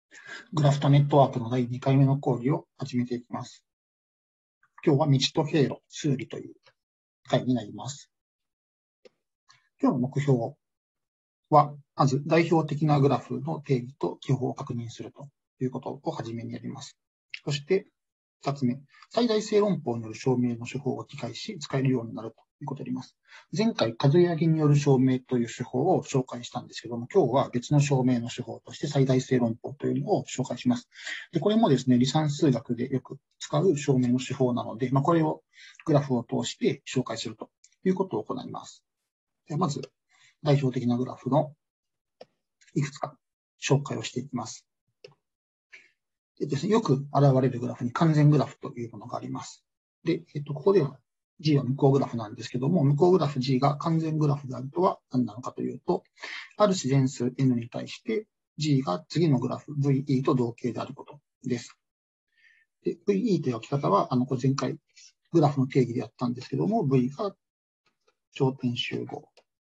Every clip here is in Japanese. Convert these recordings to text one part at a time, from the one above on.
グラフとネットワークの第2回目の講義を始めていきます。今日は道と経路、数理という回になります。今日の目標は、まず代表的なグラフの定義と記法を確認するということを初めにやります。そして、2つ目、最大性論法による証明の手法を理解し、使えるようになるということをやります。前回、数え上げによる証明という手法を紹介したんですけども、今日は別の証明の手法として最大性論法というのを紹介します。で、これもですね、離散数学でよく使う証明の手法なので、これをグラフを通して紹介するということを行います。でまず、代表的なグラフのいくつか紹介をしていきます。でですね、よく現れるグラフに完全グラフというものがあります。で、ここでは G は無効グラフなんですけども、無効グラフ G が完全グラフであるとは何なのかというと、ある自然数 N に対して G が次のグラフ VE と同型であることです。で VE という書き方は、これ前回グラフの定義でやったんですけども、V が頂点集合。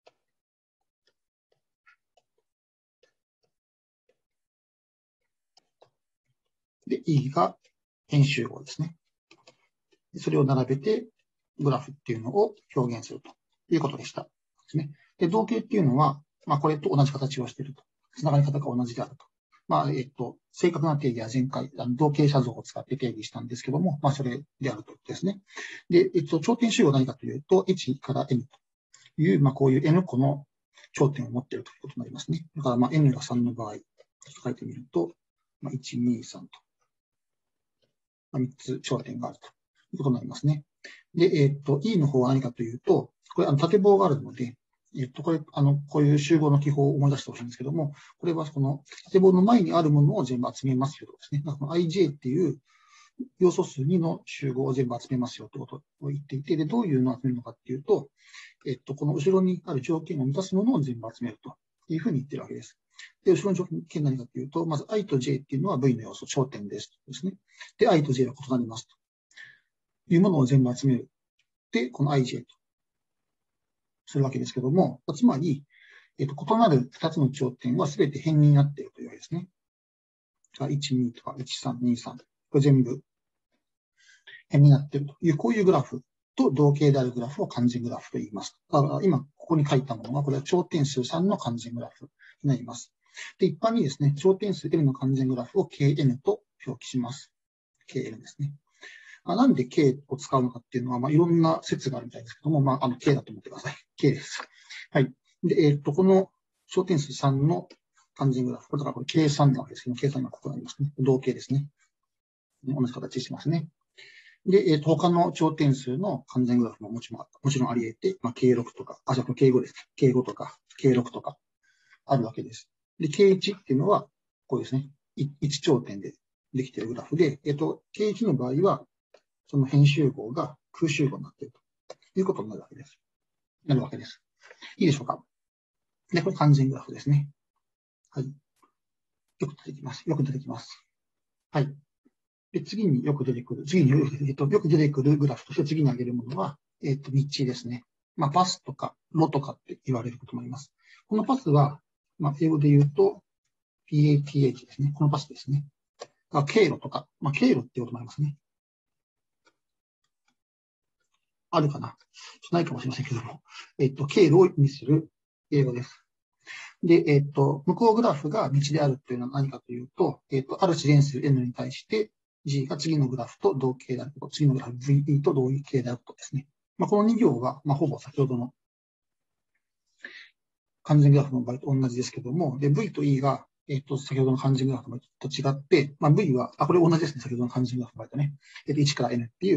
で、E が円集合ですね。それを並べて、グラフっていうのを表現するということでした。ですね。で、同型っていうのは、これと同じ形をしていると。つながり方が同じであると。正確な定義は前回、同型写像を使って定義したんですけども、それであるとですね。で、頂点集合は何かというと、1から N という、こういう N 個の頂点を持っているということになりますね。だから、N が3の場合、書いてみると、1、2、3と。3つ頂点があるということになりますね。で、E の方は何かというと、これ、縦棒があるので、これ、こういう集合の記法を思い出してほしいんですけども、これはこの縦棒の前にあるものを全部集めますよとですね。この IJ っていう要素数2の集合を全部集めますよということを言っていて、で、どういうのを集めるのかっていうと、この後ろにある条件を満たすものを全部集めるというふうに言ってるわけです。で、後ろの条件は何かというと、まず I と J っていうのは V の要素、頂点ですですね。で、I と J は異なりますというものを全部集める。で、この IJ とするわけですけども、つまり、異なる2つの頂点は全て変になっているというわけですね。1、2とか1、3、2、3。これ全部変になっているという、こういうグラフと同型であるグラフを完全グラフと言います。だから今、ここに書いたものは、これは頂点数3の完全グラフになります。で、一般にですね、頂点数 N の完全グラフを KN と表記します。KN ですね。なんで K を使うのかっていうのは、いろんな説があるみたいですけども、K だと思ってください。K です。はい。で、この小点数3の完全グラフ。だからこれ計算なわけですけど、計算がここになりますね。同型ですね。同じ形してますね。で、他の頂点数の完全グラフももちろんあり得て、K6 とか、じゃあこれ K5 です。K5 とか、K6 とかあるわけです。で、K1 っていうのは、こうですね。1頂点でできているグラフで、K1 の場合は、その変集合が空集合になっているということになるわけです。いいでしょうか。で、これ完全グラフですね。はい。よく出てきます。はい。で、次によく出てくるグラフとして次に挙げるものは、道ですね。パスとか、ロとかって言われることもあります。このパスは、英語で言うと、PATH ですね。このパスですね。経路とか、経路っていうこともありますね。あるかなないかもしれませんけども、経路を意味する英語です。で、向こうグラフが道であるというのは何かというと、ある自然数 N に対して G が次のグラフと同型であること、次のグラフ VE と同型であることですね。この2行は、ほぼ先ほどの完全グラフの場合と同じですけども、で、V と E が、先ほどの完全グラフの場合と違って、V は、これ同じですね、先ほどの完全グラフの場合とね。1から N っていう、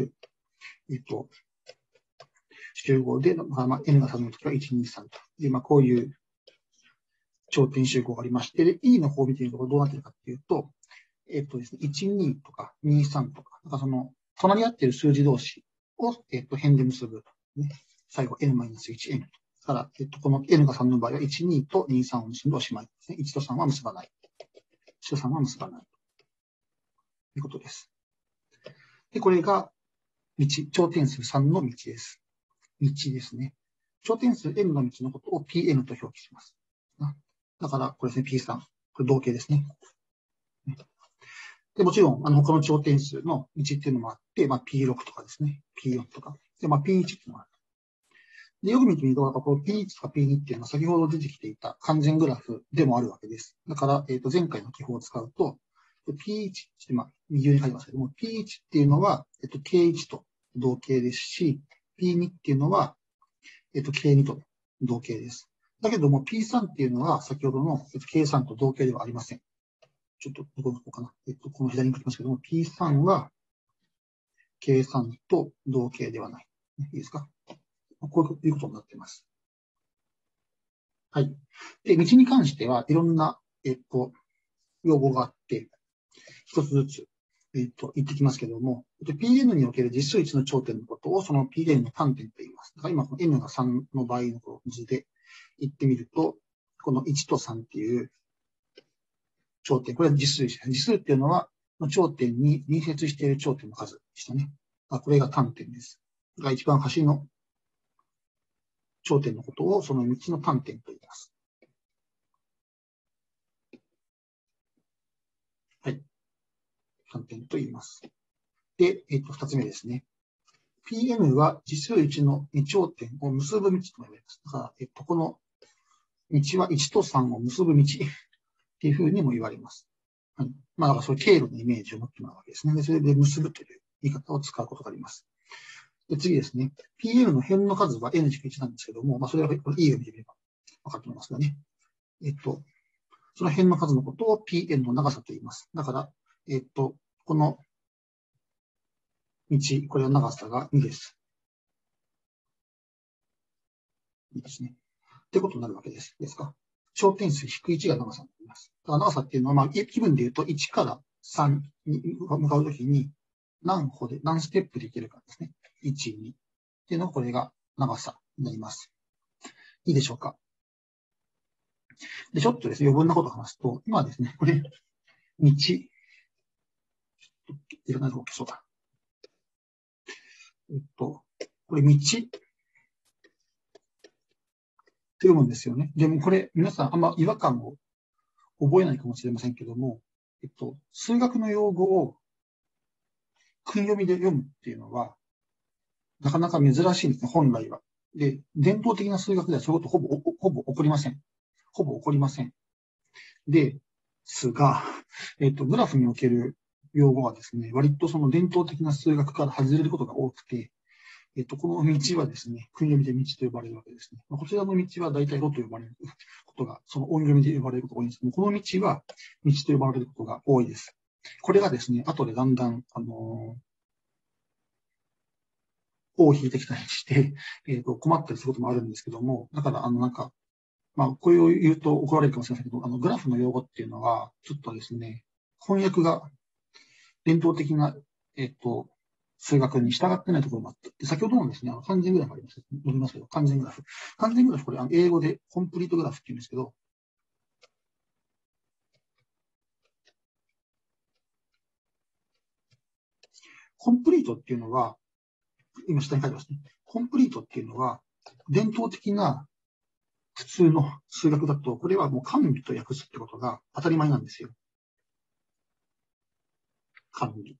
集合で、N が3の時は1、2、3という、こういう頂点集合がありまして、で、E の方を見てみるとどうなっているかっていうと、ですね、1、2とか2、3とか、その、隣り合っている数字同士を、辺で結ぶと、ね。最後、N-1、N と。から、この N が3の場合は、1、2と2、3を結んでおしまいですね。1と3は結ばない。1と3は結ばない。ということです。で、これが、頂点数3の道です。道ですね。頂点数 N の道のことを PN と表記します。だから、これですね、P3。これ同型ですね。 で、もちろん、他の頂点数の道っていうのもあって、P6 とかですね。P4 とか。で、P1 っていうのもある。で、よく見てみると、この P1 とか P2 っていうのは先ほど出てきていた完全グラフでもあるわけです。だから、前回の記法を使うと、P1 って、右上に書いてますけども、P1 っていうのは、K1 と同型ですし、P2 っていうのは、K2 と同型です。だけども、P3 っていうのは、先ほどの K3 と同型ではありません。ちょっと、どこかな。この左に書きますけども、P3 は K3 と同型ではない。いいですか？こういうことになっています。はい。で、道に関しては、いろんな、用語があって、一つずつ、言ってきますけども、Pn における実数1の頂点のことを、その Pn の端点と言います。だから今、この n が3の場合の図で言ってみると、この1と3っていう頂点、これは実数です。実数っていうのは、頂点に隣接している頂点の数でしたね。これが端点です。だから一番端の頂点のことを、その道の端点と言います。はい。端点と言います。で、二つ目ですね。Pn は実数1の2頂点を結ぶ道と言われます。だから、この道は1と3を結ぶ道っていうふうにも言われます。はい。だからそういう経路のイメージを持ってもらうわけですね。で、それで結ぶという言い方を使うことがあります。で、次ですね。Pn の辺の数は n-1 なんですけども、それはこれ E を見てみれば分かると思いますよね。その辺の数のことを Pn の長さと言います。だから、この道、これは長さが2です。いいですね。ってことになるわけです。ですか。頂点数引く1が長さになります。だから長さっていうのは、気分で言うと1から3に向かうときに何ステップでいけるかですね。1、2。っていうのが、これが長さになります。いいでしょうか。で、ちょっとですね、余分なことを話すと、今ですね、これ、道、いろんなとこ消そうか。これ道って読むんですよね。でもこれ、皆さんあんま違和感を覚えないかもしれませんけども、数学の用語を訓読みで読むっていうのは、なかなか珍しいんですね、本来は。で、伝統的な数学ではそういうことほぼ起こりません。ほぼ起こりません。ですが、グラフにおける用語はですね、割とその伝統的な数学から外れることが多くて、この道はですね、訓読みで道と呼ばれるわけですね。こちらの道は大体路と呼ばれることが、その音読みで呼ばれることが多いんですけど、この道は道と呼ばれることが多いです。これがですね、後でだんだん、尾を引いてきたりして、困ったりすることもあるんですけども、だから、こういう言うと怒られるかもしれませんけど、グラフの用語っていうのは、ちょっとですね、翻訳が伝統的な、数学に従ってないところもあって、先ほどのですね、完全グラフあります。読みますけど、完全グラフ。完全グラフ、これ、英語でコンプリートグラフって言うんですけど、コンプリートっていうのは、今下に書いてますね。コンプリートっていうのは、伝統的な普通の数学だと、これはもう完備と訳すってことが当たり前なんですよ。完備。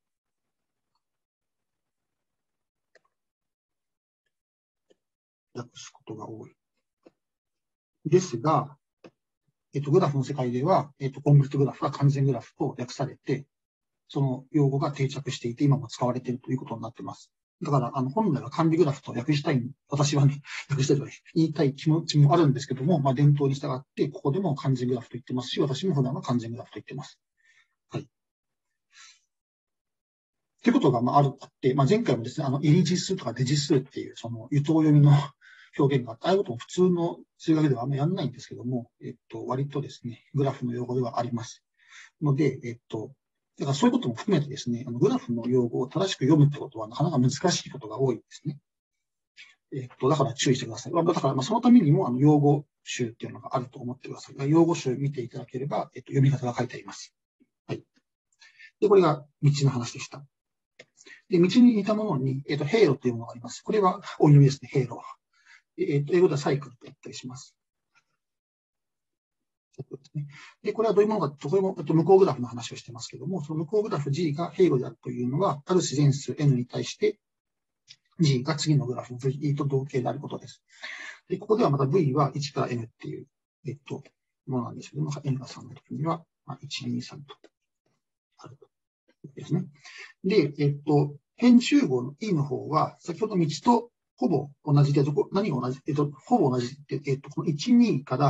訳すことが多い。ですが、グラフの世界では、コンプリートグラフが完全グラフと訳されて、その用語が定着していて、今も使われているということになっています。だから、本来は完備グラフと訳したい、私はね、訳したいと言いたい気持ちもあるんですけども、伝統に従って、ここでも完全グラフと言ってますし、私も普段は完全グラフと言ってます。はい。ということが、あって、前回もですね、入り実数とか出実数っていう、その、輸答読みの表現があって、ああいうことも普通の数学ではあんまりやらないんですけども、割とですね、グラフの用語ではあります。ので、だからそういうことも含めてですね、グラフの用語を正しく読むってことはなかなか難しいことが多いですね。だから注意してください。だから、そのためにも、用語集っていうのがあると思ってください。用語集見ていただければ、読み方が書いてあります。はい。で、これが道の話でした。で、道に似たものに、経路っていうものがあります。これは音読みですね、経路。英語ではサイクルと言ったりします。 ですね。で、これはどういうものかと、これも向こうグラフの話をしてますけども、その向こうグラフ G が平路であるというのは、ある自然数 N に対して G が次のグラフ V と同型であることです。で、ここではまた V は1から N っていう、ものなんですけども、N が3の時には、1、2、3とあるということですね。で、辺集合の E の方は、先ほど道とほぼ同じで、何が同じほぼ同じって、この1、2から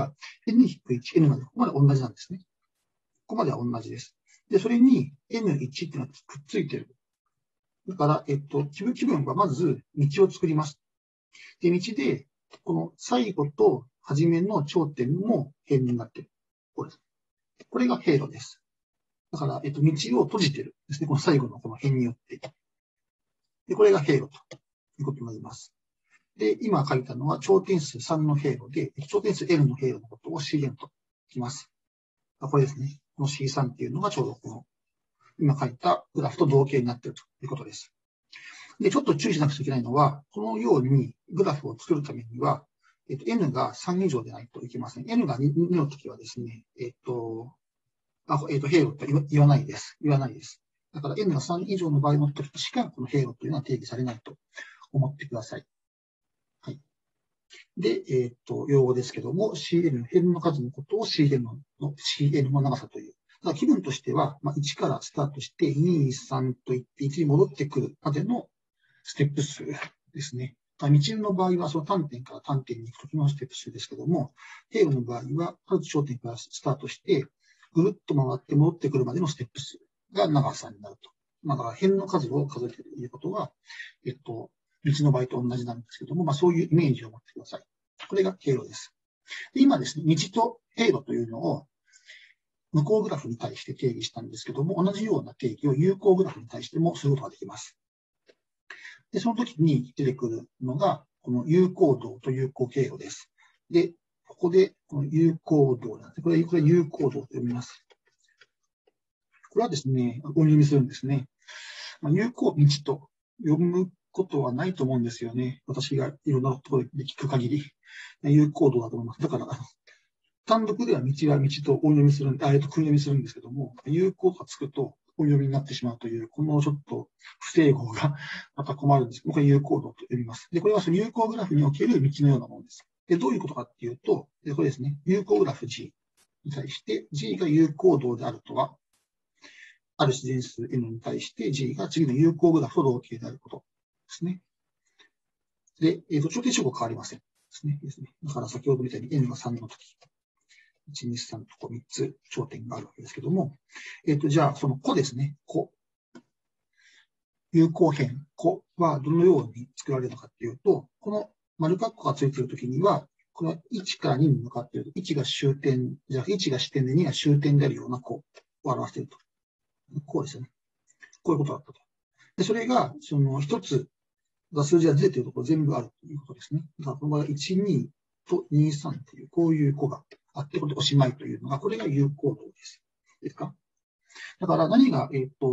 N-1、N まで、ここまで同じなんですね。ここまでは同じです。で、それに N1 っていうのがくっついてる。だから、気分はまず道を作ります。で、道で、この最後と初めの頂点も辺になっている。これです。これが平路です。だから、道を閉じてるですね。この最後のこの辺によって。で、これが平路ということになります。で、今書いたのは頂点数3の平路で、頂点数 L の平路のことを Cn ときます。これですね。この C3 っていうのがちょうどこの、今書いたグラフと同型になっているということです。で、ちょっと注意しなくちゃいけないのは、このようにグラフを作るためには、N が3以上でないといけません。N が2の時はですね、平路と言わないです。言わないです。だから N が3以上の場合の時しか、この平路というのは定義されないと思ってください。はい。で、用語ですけども、Cn、辺の数のことを Cn の長さという。ただ気分としては、1からスタートして、2、3といって1に戻ってくるまでのステップ数ですね。道の場合は、その端点から端点に行くときのステップ数ですけども、平路の場合は、ある頂点からスタートして、ぐるっと回って戻ってくるまでのステップ数が長さになると。だから、辺の数を数えているということは、道の場合と同じなんですけども、そういうイメージを持ってください。これが平路です。で今ですね、道と平路というのを向こうグラフに対して定義したんですけども、同じような定義を有効グラフに対してもすることができます。で、その時に出てくるのが、この有効度と有効経路です。で、ここで、この有効度なんです。これ有効度と読みます。これはですね、音読みするんですね。有効道と読むことはないと思うんですよね。私がいろんなところで聞く限り。有効度だと思います。だから、単独では道は道と音読みする、訓読みするんですけども、有効がつくと音読みになってしまうという、このちょっと不整合がまた困るんですけど、これ有効度と読みます。で、これはその有効グラフにおける道のようなものです。で、どういうことかっていうと、これですね、有効グラフ G に対して G が有効度であるとは、ある自然数 N に対して G が次の有効グラフと同型であることですね。で、頂点集合変わりません。ですね。だから先ほどみたいに N が3の時。1、2、3とこう3つ頂点があるわけですけども、じゃあ、その個ですね。個。有効辺。個はどのように作られるのかっていうと、この丸括弧がついているときには、この1から2に向かっている。1が終点、じゃあ1が始点で2が終点であるような個を表していると。こうですよね。こういうことだったと。で、それが、その一つ、数字がずれているところ全部あるということですね。だからこの場合は1、2と2、3という、こういう個があって、これでおしまいというのが、これが有効度です。ですか？だから何が、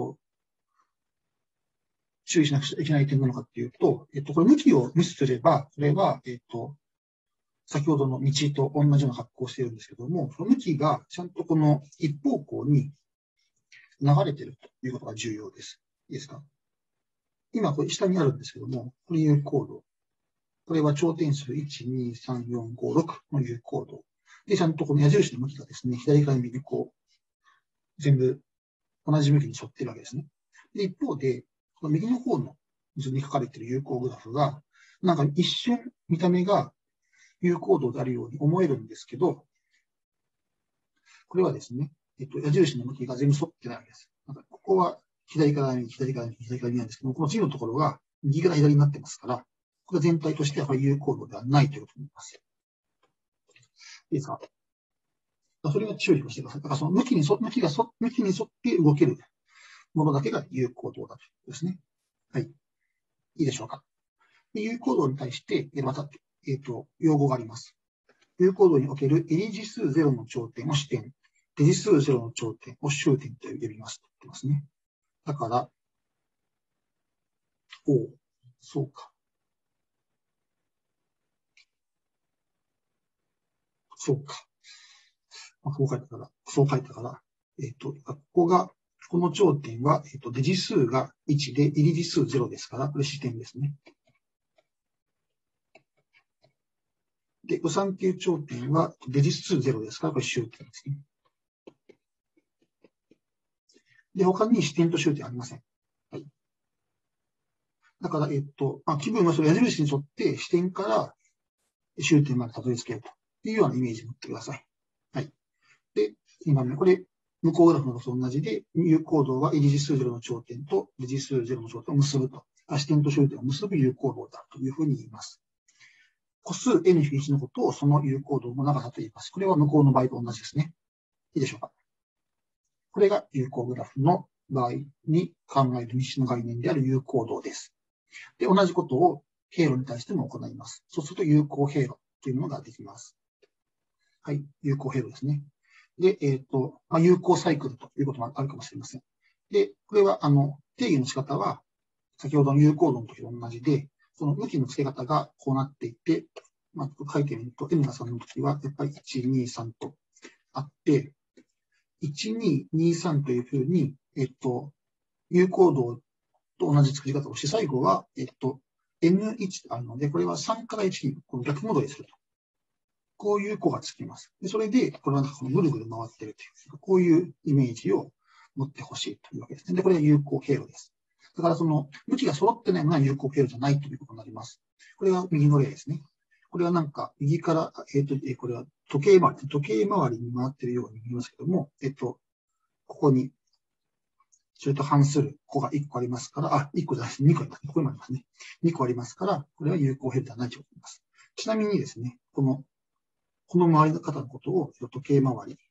注意しなくちゃいけない点なのかっていうと、これ向きを無視すれば、これは、先ほどの道と同じような格好をしているんですけども、その向きがちゃんとこの一方向に流れているということが重要です。いいですか？今、これ下にあるんですけども、これ有効度。これは頂点数1、2、3、4、5、6の有効度。で、ちゃんとこの矢印の向きがですね、左から右こう、全部同じ向きに沿っているわけですね。で、一方で、この右の方の図に書かれている有効グラフが、なんか一瞬見た目が有効度であるように思えるんですけど、これはですね、矢印の向きが全部沿ってないわけです。なんかここは左から右、左から右、左から右なんですけども、この次のところが右から左になってますから、これ全体としては有効度ではないということになります。いいですか？それは注意をしてください。だからその向きに沿って動けるものだけが有効度だということですね。はい。いいでしょうか？で有効度に対して、また、用語があります。有効度における入り次数0の頂点を始点、出次数0の頂点を終点と呼びますと言ってますね。だから、そうか。そうか。 そう書いたから、この頂点は、出次数が1で、入り次数0ですから、これ支点ですね。で、無三級頂点は出次数0ですから、これ終点ですね。で、他に支点と終点ありません。はい。だから、気分はそれ矢印に沿って支点から終点までたどり着けるというようなイメージを持ってください。はい。で、2番目、これ、向こうグラフのと同じで、有効度は入り次数0の頂点と出次数0の頂点を結ぶと。支点と終点を結ぶ有効度だというふうに言います。個数 n-1 のことをその有効度の長さと言います。これは向こうの場合と同じですね。いいでしょうか。これが有効グラフの場合に考える日誌の概念である有効度です。で、同じことを経路に対しても行います。そうすると有効経路というものができます。はい、有効経路ですね。で、有効サイクルということもあるかもしれません。で、これは、定義の仕方は、先ほどの有効度の時と同じで、その向きの付け方がこうなっていて、書いてみると、n が3の時は、やっぱり1、2、3とあって、1、2、2、3というふうに、有効度と同じ作り方をして、最後は、N1 とあるので、これは3から1にこの逆戻りすると。こういう項がつきます。でそれで、これはこのぐるぐる回ってるという、こういうイメージを持ってほしいというわけですね。で、これが有効経路です。だからその、向きが揃ってないのが有効経路じゃないということになります。これが右の例ですね。これはなんか、右から、これは時計回りに回っているように見えますけども、ここに、それと反する項が1個ありますから、1個じゃないです。2個あります。ここにもありますね。2個ありますから、これは有効経路ではないということになります。ちなみにですね、この回り方のことを時計回り。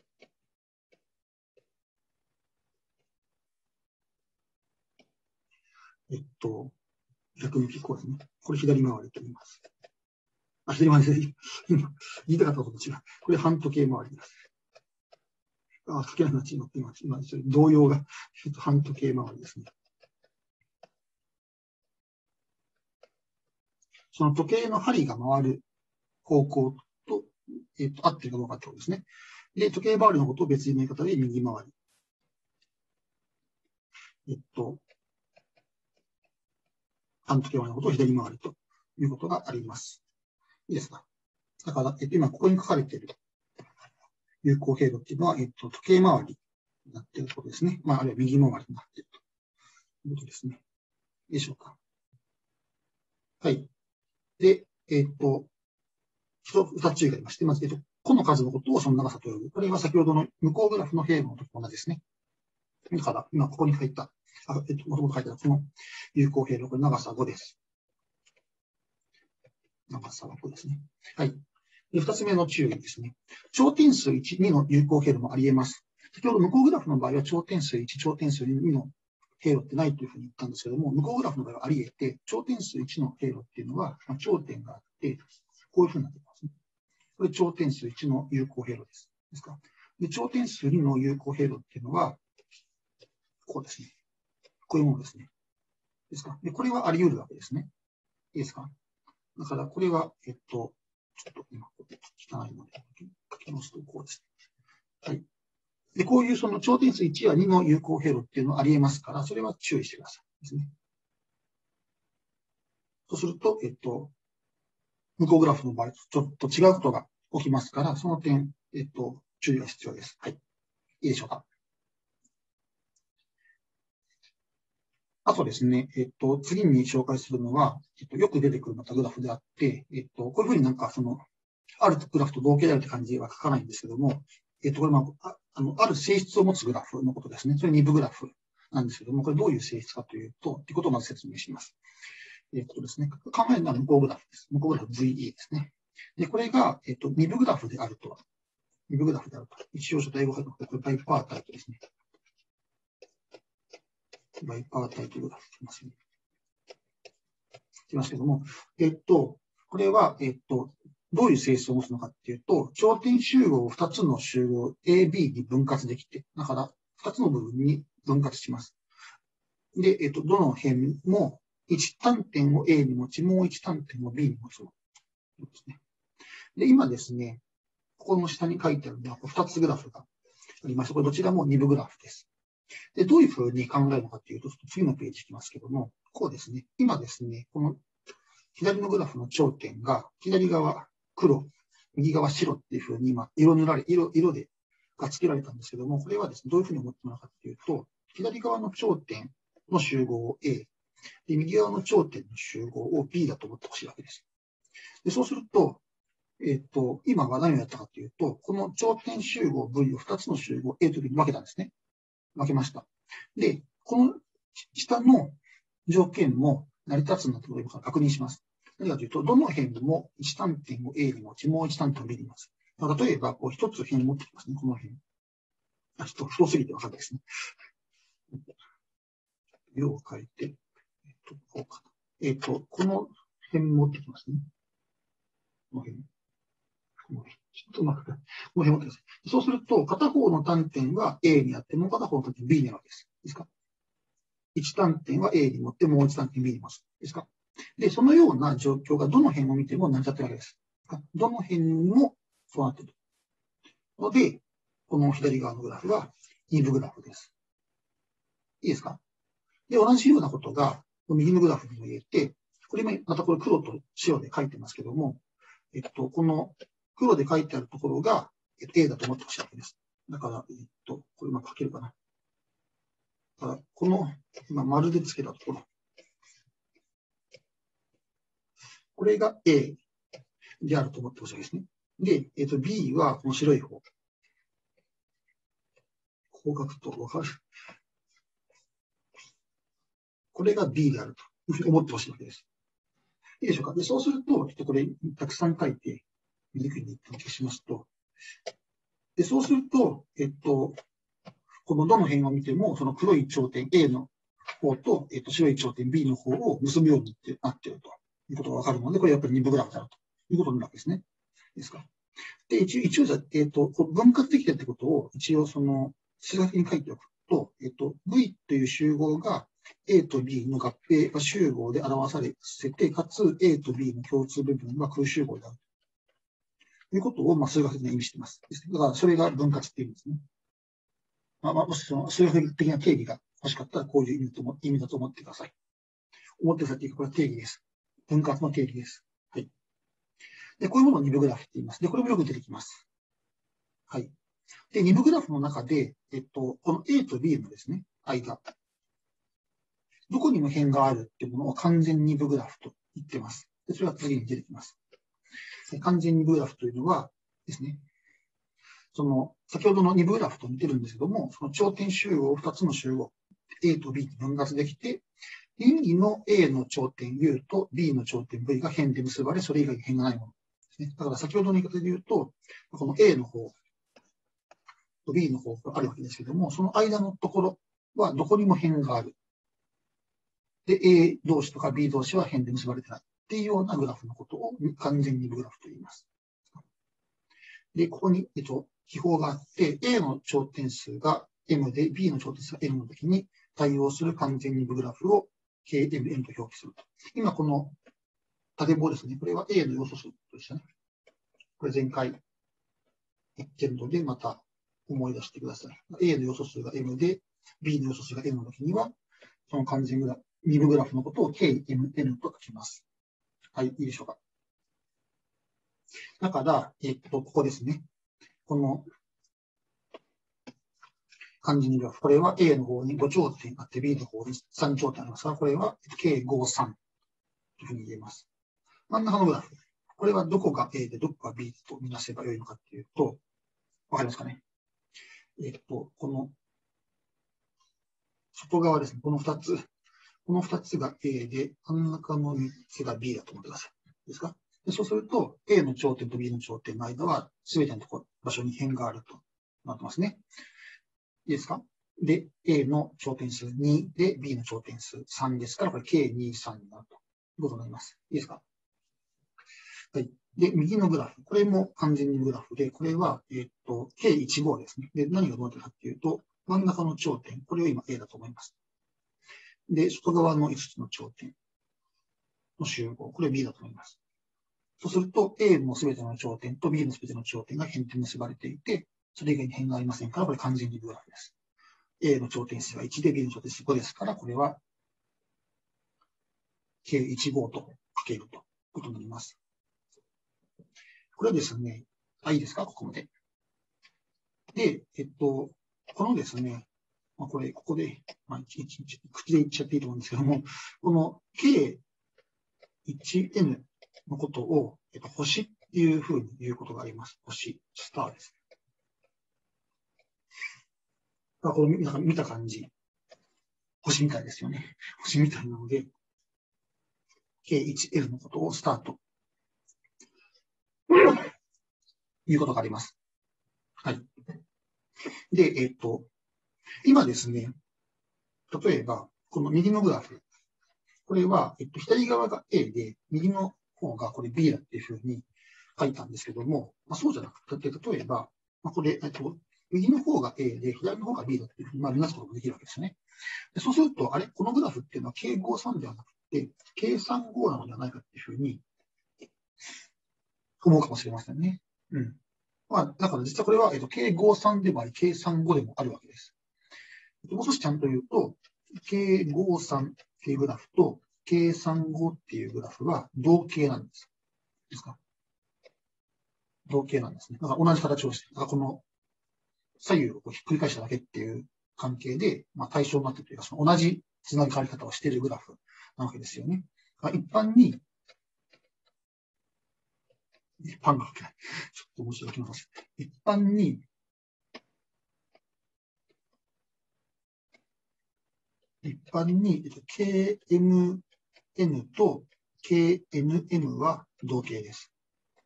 逆向きこうですね。これ左回りと言います。左回りです。今、言いたかったこと違う。これ半時計回りです。書けなくなっちゃって今、動揺が、半時計回りですね。その時計の針が回る方向と、合ってるかどうかってことですね。で、時計回りのことを別の言い方で右回り。半時計回りのことを左回りということがあります。いいですか。だから、今ここに書かれている有効経路っていうのは、時計回りになっているところですね。あるいは右回りになっているということですね。いいでしょうか。はい。で、二つ注意がありまして、まず、個の数のことをその長さと呼ぶ。これは先ほどの向こうグラフの経路の時と同じですね。だから、今ここに書いた、もともと書いたこの有効経路、これ長さ5です。長さは5ですね。はい。で、二つ目の注意ですね。頂点数1、2の有効経路もあり得ます。先ほど向こうグラフの場合は頂点数1、頂点数2の経路ってないというふうに言ったんですけども、向こうグラフの場合はあり得て、頂点数1の経路っていうのは、頂点があって、こういうふうになっていますね。これ頂点数1の有効経路です。ですか。で、頂点数2の有効経路っていうのは、こうですね。こういうものですね。ですか。で、これはあり得るわけですね。いいですか。だから、これは、ちょっと今、汚いので、書き直すとこうですね。はい。で、こういうその頂点数1や2の有効経路っていうのはあり得ますから、それは注意してください。ですね。そうすると、向こうグラフの場合とちょっと違うことが起きますから、その点、注意が必要です。はい。いいでしょうか。あとですね、次に紹介するのは、よく出てくるまたグラフであって、こういうふうになんかあるグラフと同型であるって感じは書かないんですけども、これある性質を持つグラフのことですね。それ2部グラフなんですけども、これどういう性質かというと、ということをまず説明します。ですね、考えるのは向こうグラフです。向こうグラフ VE ですね。で、これが、2部グラフであると。2部グラフであると。一応、英語書いてます。これバイパータイプですね。バイパータイプグラフって言いますね。言いますけども、これは、どういう性質を持つのかっていうと、頂点集合を2つの集合 A、B に分割できて、だから2つの部分に分割します。で、どの辺も1端点を A に持ち、もう1端点を B に持つのですね。で、今ですね、ここの下に書いてあるのは2つグラフがありまして、これどちらも2部グラフです。で、どういうふうに考えるのかというと、次のページいきますけども、こうですね。今ですね、この左のグラフの頂点が、左側黒、右側白っていうふうに今、色でが付けられたんですけども、これはですね、どういうふうに思ってもらうかというと、左側の頂点の集合を A、で右側の頂点の集合を B だと思ってほしいわけです。でそうすると、今は何をやったかというと、この頂点集合 V を2つの集合 A と B に分けたんですね。分けました。で、この下の条件も成り立つんだということを確認します。何かというと、どの辺も1単点を A に持ち、もう1単点を B に持つ。例えば、こう一つ辺持ってきますね、この辺。ちょっと太すぎて分かんないですね。色を変えて、こうかこの辺持ってきますね。この辺。ちょっと待って、この辺持ってください。そうすると、片方の単点は A にあって、もう片方の単点 B になるわけです。いいですか ?1 単点は A に持って、もう1単点 B に持つ。いいですかで、そのような状況がどの辺を見ても成り立ってるわけです。どの辺もそうなっている。ので、この左側のグラフは2部グラフです。いいですかで、同じようなことが右のグラフにも言えて、これまたこれ黒と白で書いてますけども、この黒で書いてあるところが A だと思ってほしいわけです。だから、これ書けるかな。だからこの今丸でつけたところ、これが A であると思ってほしいわけですね。で、B はこの白い方。こう書くとわかる。これが B であるというふうに思ってほしいわけです。いいでしょうか。で、そうすると、ちょっとこれたくさん書いて、見にくいんで一旦消しますと、で、そうすると、このどの辺を見ても、その黒い頂点 A の方と、白い頂点 B の方を結ぶようになっているということがわかるので、これやっぱり2部グラフだということになるわけですね。いいですか。で、一応じゃ分割できてるってことを、一応その、数学に書いておくと、V という集合が A と B の合併集合で表されて、かつ A と B の共通部分は空集合であるということを、数学的に意味しています。だから、それが分割っていうんですね。もしその数学的な定義が欲しかったら、こういう意味だと思ってください。思ってくださいっていうか、これは定義です。分割の定義です。はい。で、こういうものを2部グラフって言います。で、これもよく出てきます。はい。で、2部グラフの中で、この A と B のですね、間。どこにも辺があるっていうものを完全2部グラフと言ってます。で、それは次に出てきます。完全2部グラフというのはですね、その、先ほどの2部グラフと似てるんですけども、その頂点集合、2つの集合、A と B に分割できて、右の A の頂点 U と B の頂点 V が辺で結ばれ、それ以外に辺がないものですね。だから先ほどの言い方で言うと、この A の方と B の方があるわけですけども、その間のところはどこにも辺がある。で、A 同士とか B 同士は辺で結ばれてない。っていうようなグラフのことを完全にグラフと言います。で、ここに、記法があって、A の頂点数が M で B の頂点数が N の時に対応する完全二部グラフを KMN と表記すると。今この縦棒ですね。これは A の要素数でしたね。これ前回言ってるので、また思い出してください。A の要素数が M で B の要素数が N の時には、その完全二部グラフのことを KMN と書きます。はい、いいでしょうか。だから、ここですね。この漢字には、これは A の方に5頂点あって、B の方に3頂点ありますから、これは計5、3というふうに言えます。真ん中のグラフ。これはどこが A でどこが B とみなせばよいのかっていうと、わかりますかね。この外側ですね。この2つが A で、真ん中の3つが B だと思ってください。いいですかでそうすると、A の頂点と B の頂点の間は、すべての場所に辺があるとなってますね。いいですかで、A の頂点数2で B の頂点数3ですから、これ計2、3になるということになります。いいですかはい。で、右のグラフ。これも完全にグラフで、これは、計15ですね。で、何がどうなってるかっていうと、真ん中の頂点。これを今 A だと思います。で、外側の5つの頂点の集合。これを B だと思います。 そうすると、A のすべての頂点と B のすべての頂点が辺で結ばれていて、それ以外に辺がありませんから、これ完全にグラフです。A の頂点数が1で B の頂点数5ですから、これは計15とかけるということになります。これはですね、いいですか、ここまで。で、このですね、これ、ここで、口で言っちゃっていいと思うんですけども、この K1N のことを、星っていうふうに言うことがあります。星、スターです。これなんか見た感じ、星みたいですよね。星みたいなので、K1L のことをスターということがあります。はい。で、今ですね、例えば、この右のグラフ、これは、左側が A で、右の方がこれ B だっていうふうに書いたんですけども、そうじゃなくて、例えば、これ、右の方が A で、左の方が B だっていうふうに、見なすことができるわけですよね。でそうすると、このグラフっていうのは、K53 ではなくて、K35 なのではないかっていうふうに思うかもしれませんね。うん。だから実はこれは、K53 でもあり、K35 でもあるわけです。もう少しちゃんと言うと、K53 っていうグラフと K35 っていうグラフは同型なんです。ですか？同型なんですね。だから同じ形をして、この左右をひっくり返しただけっていう関係で、対象になっているというか、その同じつなぎ変わり方をしているグラフなわけですよね。一般に、一般が書けない。ちょっと面白い気がします。一般に、KMN と KNM は同型です。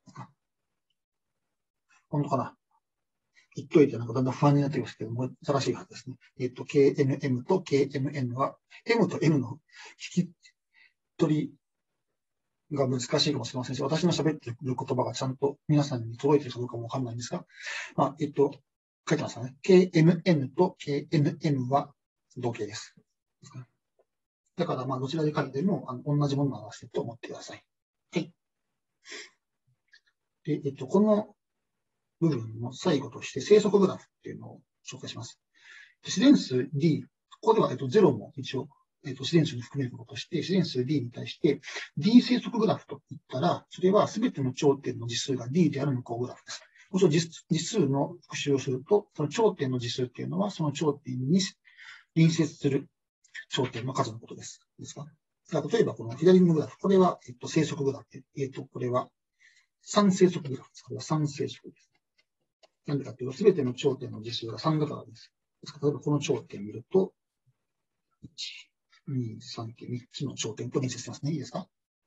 本当かな？言っといて、だんだん不安になってきますけども、正しいはずですね。KNM と KMN は、M と N の引き取りが難しいかもしれませんし、私の喋っている言葉がちゃんと皆さんに届いているかどうかもわかんないんですが、書いてますかね。KMN と KNM は同型です。だから、どちらで書いても、同じものを表していると思ってください。はい。で、この部分の最後として生息グラフっていうのを紹介します。自然数 D、ここでは、0も一応、自然数に含めることとして、自然数 D に対して、D 生息グラフと言ったら、それは全ての頂点の実数が D である向こうグラフです。もちろん実数の復習をすると、その頂点の実数っていうのは、その頂点に隣接する頂点の数のことです。ですか？例えば、この左のグラフ、これは、生息グラフ。これは3生息グラフです。これは3生息です。なんでかというと、すべての頂点の実数が3だからです。ですから、例えばこの頂点を見ると、1、2、3って3つの頂点と隣接してますね。いいですか？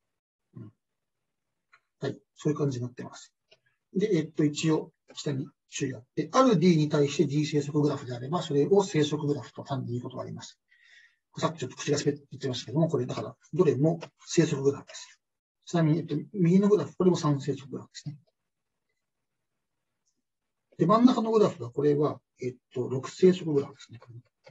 はい。そういう感じになってます。で、一応、下に注意があって、ある D に対して D 生息グラフであれば、それを生息グラフと単に言うことがあります。さっきちょっと口が滑って言ってましたけども、これだから、どれも生息グラフです。ちなみに、右のグラフ、これも3生息グラフですね。で、真ん中のグラフが、これは、6生息グラフですね。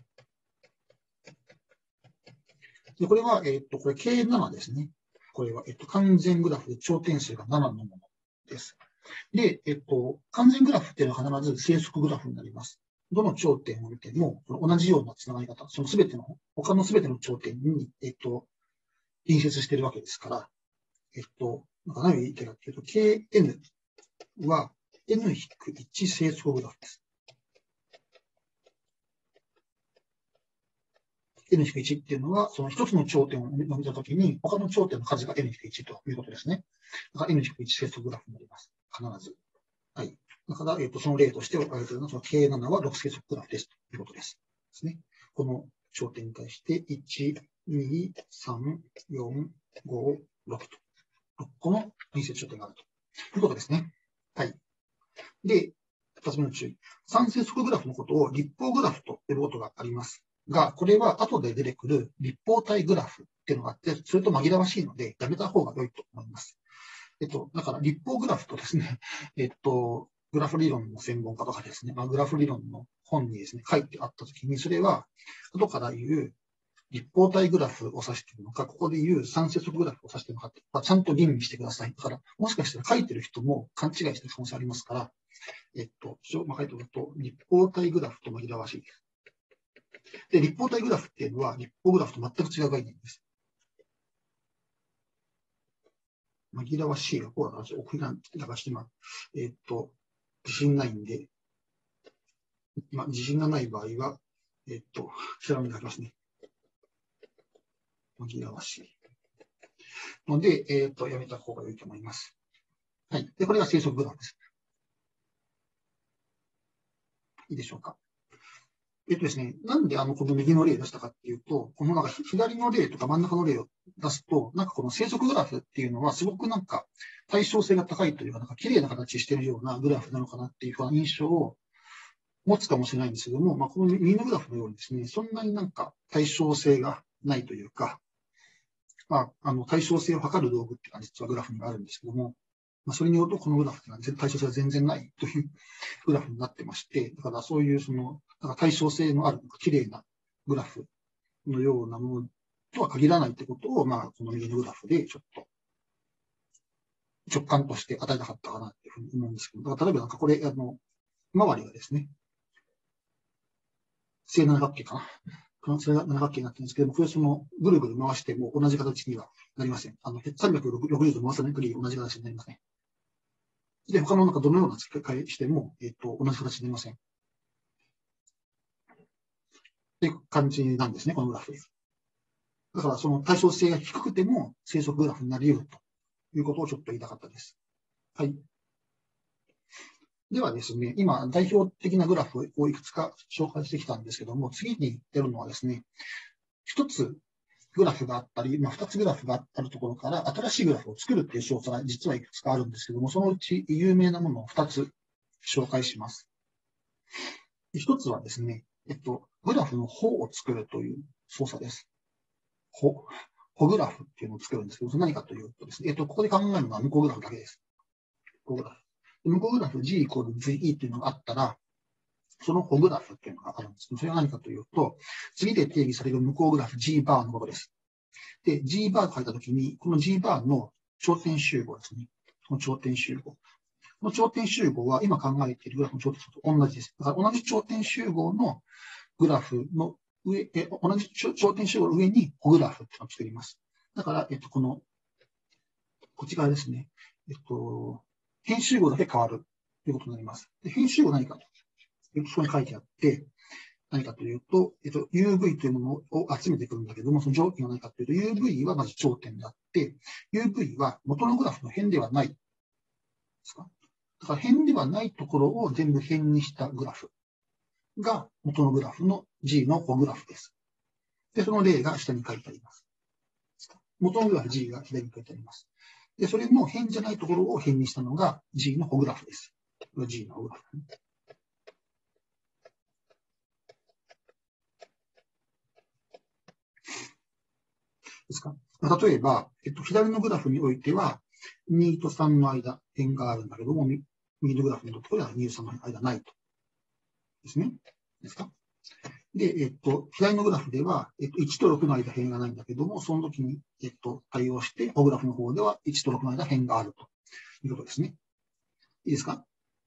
で、これは、これ K7 ですね。これは、完全グラフで頂点数が7のものです。で、完全グラフっていうのは必ず生息グラフになります。どの頂点を見ても、同じようなつながり方、そのすべての、他のすべての頂点に、隣接しているわけですから、何を言いたいかというと、KN は N-1 生息グラフです。N-1 っていうのは、その一つの頂点を見たときに、他の頂点の数が N-1 ということですね。だから N-1 生息グラフになります。必ず。はい。だから、その例として挙げているのは、その K7 は6生息グラフですということです。ですね。この頂点に対して、1、2、3、4、5、6と。6個の隣接頂点があるということですね。はい。で、2つ目の注意。3生息グラフのことを立方グラフと呼ぶことがありますが、これは後で出てくる立方体グラフっていうのがあって、それと紛らわしいので、やめた方が良いと思います。だから立方グラフとですね、グラフ理論の専門家とかですね、グラフ理論の本にですね、書いてあったときに、それは、後から言う立方体グラフを指しているのか、ここで言う三接続グラフを指しているのかって、ちゃんと吟味してください。だから、もしかしたら書いてる人も勘違いしてる可能性ありますから、書いておくと、立方体グラフと紛らわしいです。で、立方体グラフっていうのは、立方グラフと全く違う概念です。紛らわしいが、こうだから、送りなんて、だからして今、自信ないんで、自信がない場合は、調べて書きますね。紛らわしい。ので、やめた方が良いと思います。はい。で、これが生息グラフです。いいでしょうか。ですね、なんでこの右の例を出したかっていうと、このなんか左の例とか真ん中の例を出すと、なんかこの生息グラフっていうのはすごくなんか対称性が高いというか、なんか綺麗な形しているようなグラフなのかなっていうふうな印象を持つかもしれないんですけども、この右のグラフのようにですね、そんなになんか対称性がないというか、対称性を測る道具っていうのは実はグラフにはあるんですけども、それによるとこのグラフっていうのは対称性が全然ないというグラフになってまして、だからそういうなんか対称性のある綺麗なグラフのようなものとは限らないってことを、この右のグラフでちょっと直感として与えたかったかなっていうふうに思うんですけど、だから例えばなんかこれ、周りがですね、正七角形かな。それが七角形になってるんですけども、これぐるぐる回しても同じ形にはなりません。360度回さない限り同じ形になりません。で、他のなんかどのような付け替えしても、同じ形になりません。っていう感じなんですね、このグラフ。だからその対称性が低くても生息グラフになり得るということをちょっと言いたかったです。はい。ではですね、今代表的なグラフをいくつか紹介してきたんですけども、次にやるのはですね、一つグラフがあったり、二つグラフがあるところから新しいグラフを作るっていう操作が実はいくつかあるんですけども、そのうち有名なものを二つ紹介します。一つはですね、グラフの方を作るという操作です。ホグラフっていうのを作るんですけど、何かというとですね、ここで考えるのは向こうグラフだけです。向こうグラフ。向こうグラフ G イコール VE っていうのがあったら、そのホグラフっていうのがあるんですけど、それは何かというと、次で定義される向こうグラフ G バーのことです。で、G バーと書いたときに、この G バーの頂点集合ですね。この頂点集合。この頂点集合は今考えているグラフの頂点集合と同じです。だから同じ頂点集合のグラフの上、同じ頂点集合の上にホグラフっていうのを作ります。だから、こっち側ですね。編集号だけ変わるということになります。で編集号何かと。そこに書いてあって、何かというと、UV というものを集めてくるんだけども、その条件は何かというと、UV はまず頂点であって、UV は元のグラフの辺ではないですか。だから辺ではないところを全部辺にしたグラフが元のグラフの G のホグラフです。で、その例が下に書いてあります。元のグラフ G が左に書いてあります。で、それの辺じゃないところを辺にしたのが G のホグラフです。これ G のホグラフ。ですか。例えば、左のグラフにおいては、2と3の間、辺があるんだけども、右のグラフのところでは2と3の間ないと。ですね。ですか。で、左のグラフでは、1と6の間辺がないんだけども、その時に、対応して、ホグラフの方では1と6の間辺があるということですね。いいですか。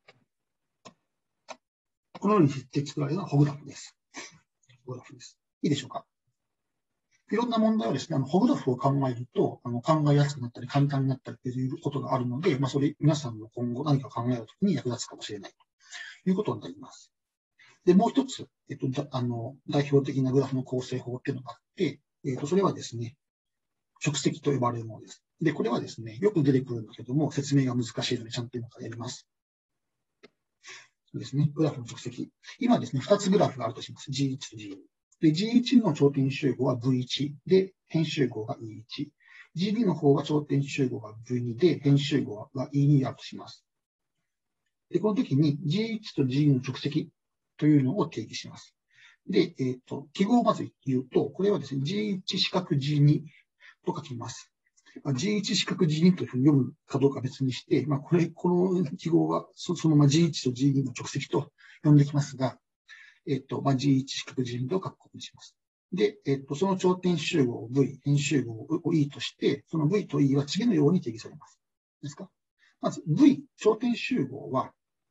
このように作られるのはホグラフです。ホグラフです。いいでしょうか。いろんな問題をですね、ホグラフを考えると、考えやすくなったり、簡単になったりということがあるので、それ、皆さんの今後何か考えるときに役立つかもしれないということになります。で、もう一つ、代表的なグラフの構成法っていうのがあって、それはですね、直積と呼ばれるものです。で、これはですね、よく出てくるんだけども、説明が難しいので、ちゃんと今からやります。そうですね、グラフの直積。今ですね、2つグラフがあるとします。G1 と G2。で、G1 の頂点集合は V1 で、辺集合が E1。G2 の方が頂点集合が V2 で、辺集合が E2 だとします。で、この時に G1 と G2 の直積というのを定義します。で、記号をまず言うと、これはですね、G1 四角 G2 と書きます。G1 四角 G2 というふうに読むかどうか別にして、この記号はそのまま G1 と G2 の直積と呼んできますが、G1 四角 G2 と括弧にします。 で、その頂点集合 V、変集合を E として、その V と E は次のように定義されます。ですか？まず V、頂点集合は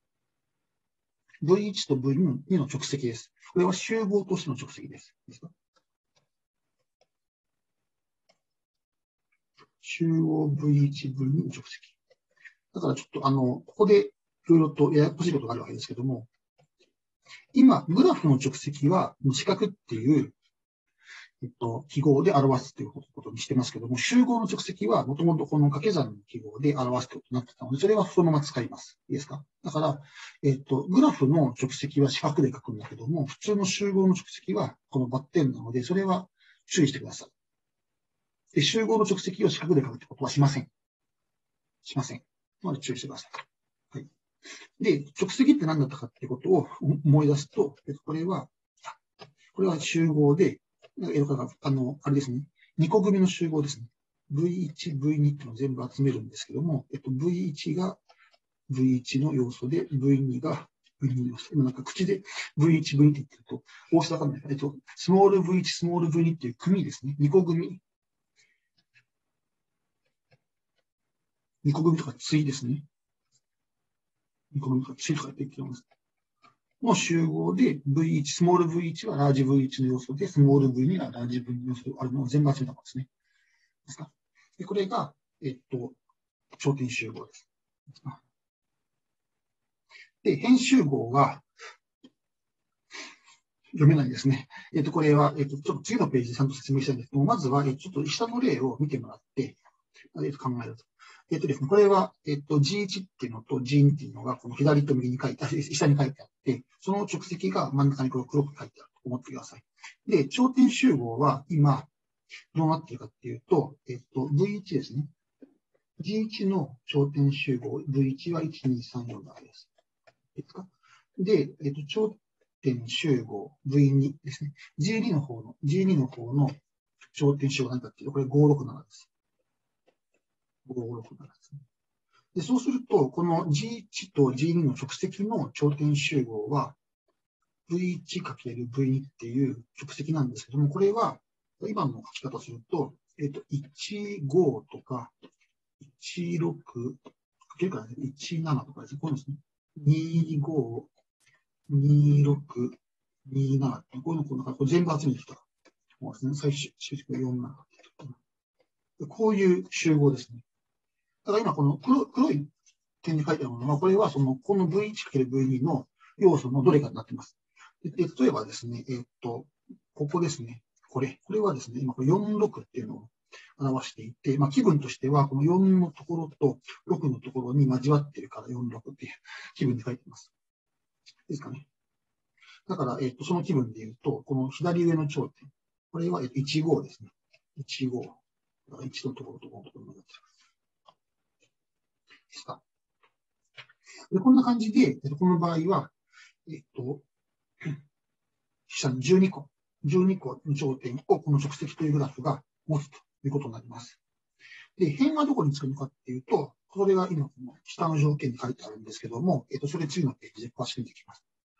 V1 と V2 の直積です。これは集合としての直積です。ですか？集合 V1、V2 の直積。だからちょっとここでいろいろとややこしいことがあるわけですけども、今、グラフの直積は四角っていう、記号で表すということにしてますけども、集合の直積はもともとこの掛け算の記号で表すということになってたので、それはそのまま使います。いいですか？だから、グラフの直積は四角で書くんだけども、普通の集合の直積はこのバッテンなので、それは注意してください。で、集合の直積を四角で書くってことはしません。しません。なので注意してください。はい。で、直積って何だったかっていうことを思い出すと、これは集合で、あれですね。2個組の集合ですね。V1、V2 っていうのを全部集めるんですけども、V1 が V1 の要素で、V2 が V2 の要素。今なんか口で V1、V2 って言ってると、大きさわかんないから、スモール V1、スモール V2 っていう組ですね。2個組。2個組とか対ですね。2個組とか対とか言ってます。の集合で V1、スモール V1 はラージ V1 の要素で、スモール V2 はラージ V2 の要素があるのを全部集めたものですね。ですか？で、これが、頂点集合です。で、変集合が読めないですね。これは、ちょっと次のページでちゃんと説明したいんですけども、まずは、ちょっと下の例を見てもらって、考えると。ですね、これは、G1 っていうのと G2 っていうのが、この左と右に書いて、下に書いてあって、その直積が真ん中に黒く書いてあると思ってください。で、頂点集合は今、どうなっているかっていうと、V1 ですね。G1 の頂点集合、V1 は1、2、3、4のわけです。ですか？で、頂点集合 V2 ですね。G2 の方の頂点集合何かっていうと、これ567です。567ですね。で、そうすると、この G1 と G2 の直積の頂点集合は V1×V2 っていう直積なんですけども、これは今の書き方をすると、15とか16かけるからね、17とかですね。こういうのですね。25、26、27って、こういうのこう全部集めてきたものですね。最終的に47。こういう集合ですね。だから今この黒い点で書いてあるものは、これはこの V1×V2 の要素のどれかになっています。で例えばですね、ここですね。これはですね、今これ46っていうのを表していて、気分としては、この4のところと6のところに交わっているから46っていう気分で書いています。ですかね。だから、その気分で言うと、この左上の頂点。これは、15ですね。15。だから1のところと5のところになっています。ですか。で、こんな感じで、この場合は、下に12個の頂点をこの直積というグラフが持つということになります。で、辺はどこにつくのかっていうと、それが今、下の条件に書いてあるんですけども、それ次のページで詳しく見ていきます。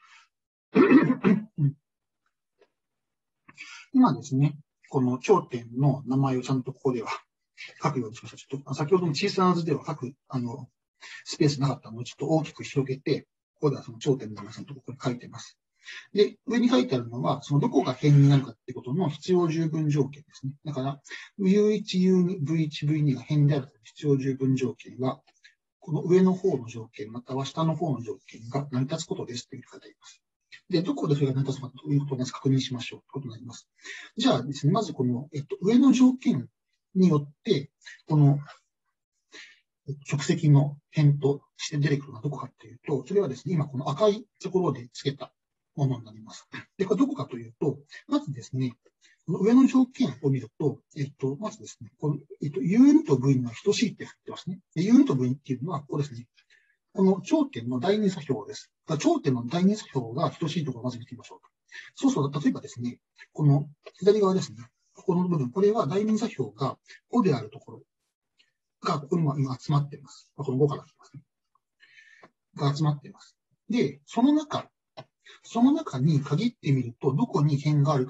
今ですね、この頂点の名前をちゃんとここでは書くようにしました。ちょっと先ほどの小さな図では書く、スペースなかったので、ちょっと大きく広げて、ここではその頂点の名前ちゃんとここに書いてます。で、上に書いてあるのは、そのどこが辺になるかっていうことの必要十分条件ですね。だから、U1、U2、V1、V2 が辺である必要十分条件は、この上の方の条件、または下の方の条件が成り立つことですという書いてあります。で、どこでそれが成り立つのかということをまず確認しましょうということになります。じゃあですね、まずこの、上の条件によって、この、直積の辺として出てくるのはどこかというと、それはですね、今この赤いところで付けたものになります。で、これどこかというと、まずですね、この上の条件を見ると、まずですね、この、U2 と V2 は等しいって振ってますね。U2 と V2 っていうのは、ここですね。この頂点の第二座標です。頂点の第二座標が等しいところをまず見てみましょう。そうそう、例えばですね、この左側ですね、ここの部分、これは第二座標が5であるところが、ここに今集まっています。この5から来ますね。が集まっています。で、その中に限ってみると、どこに辺があるかという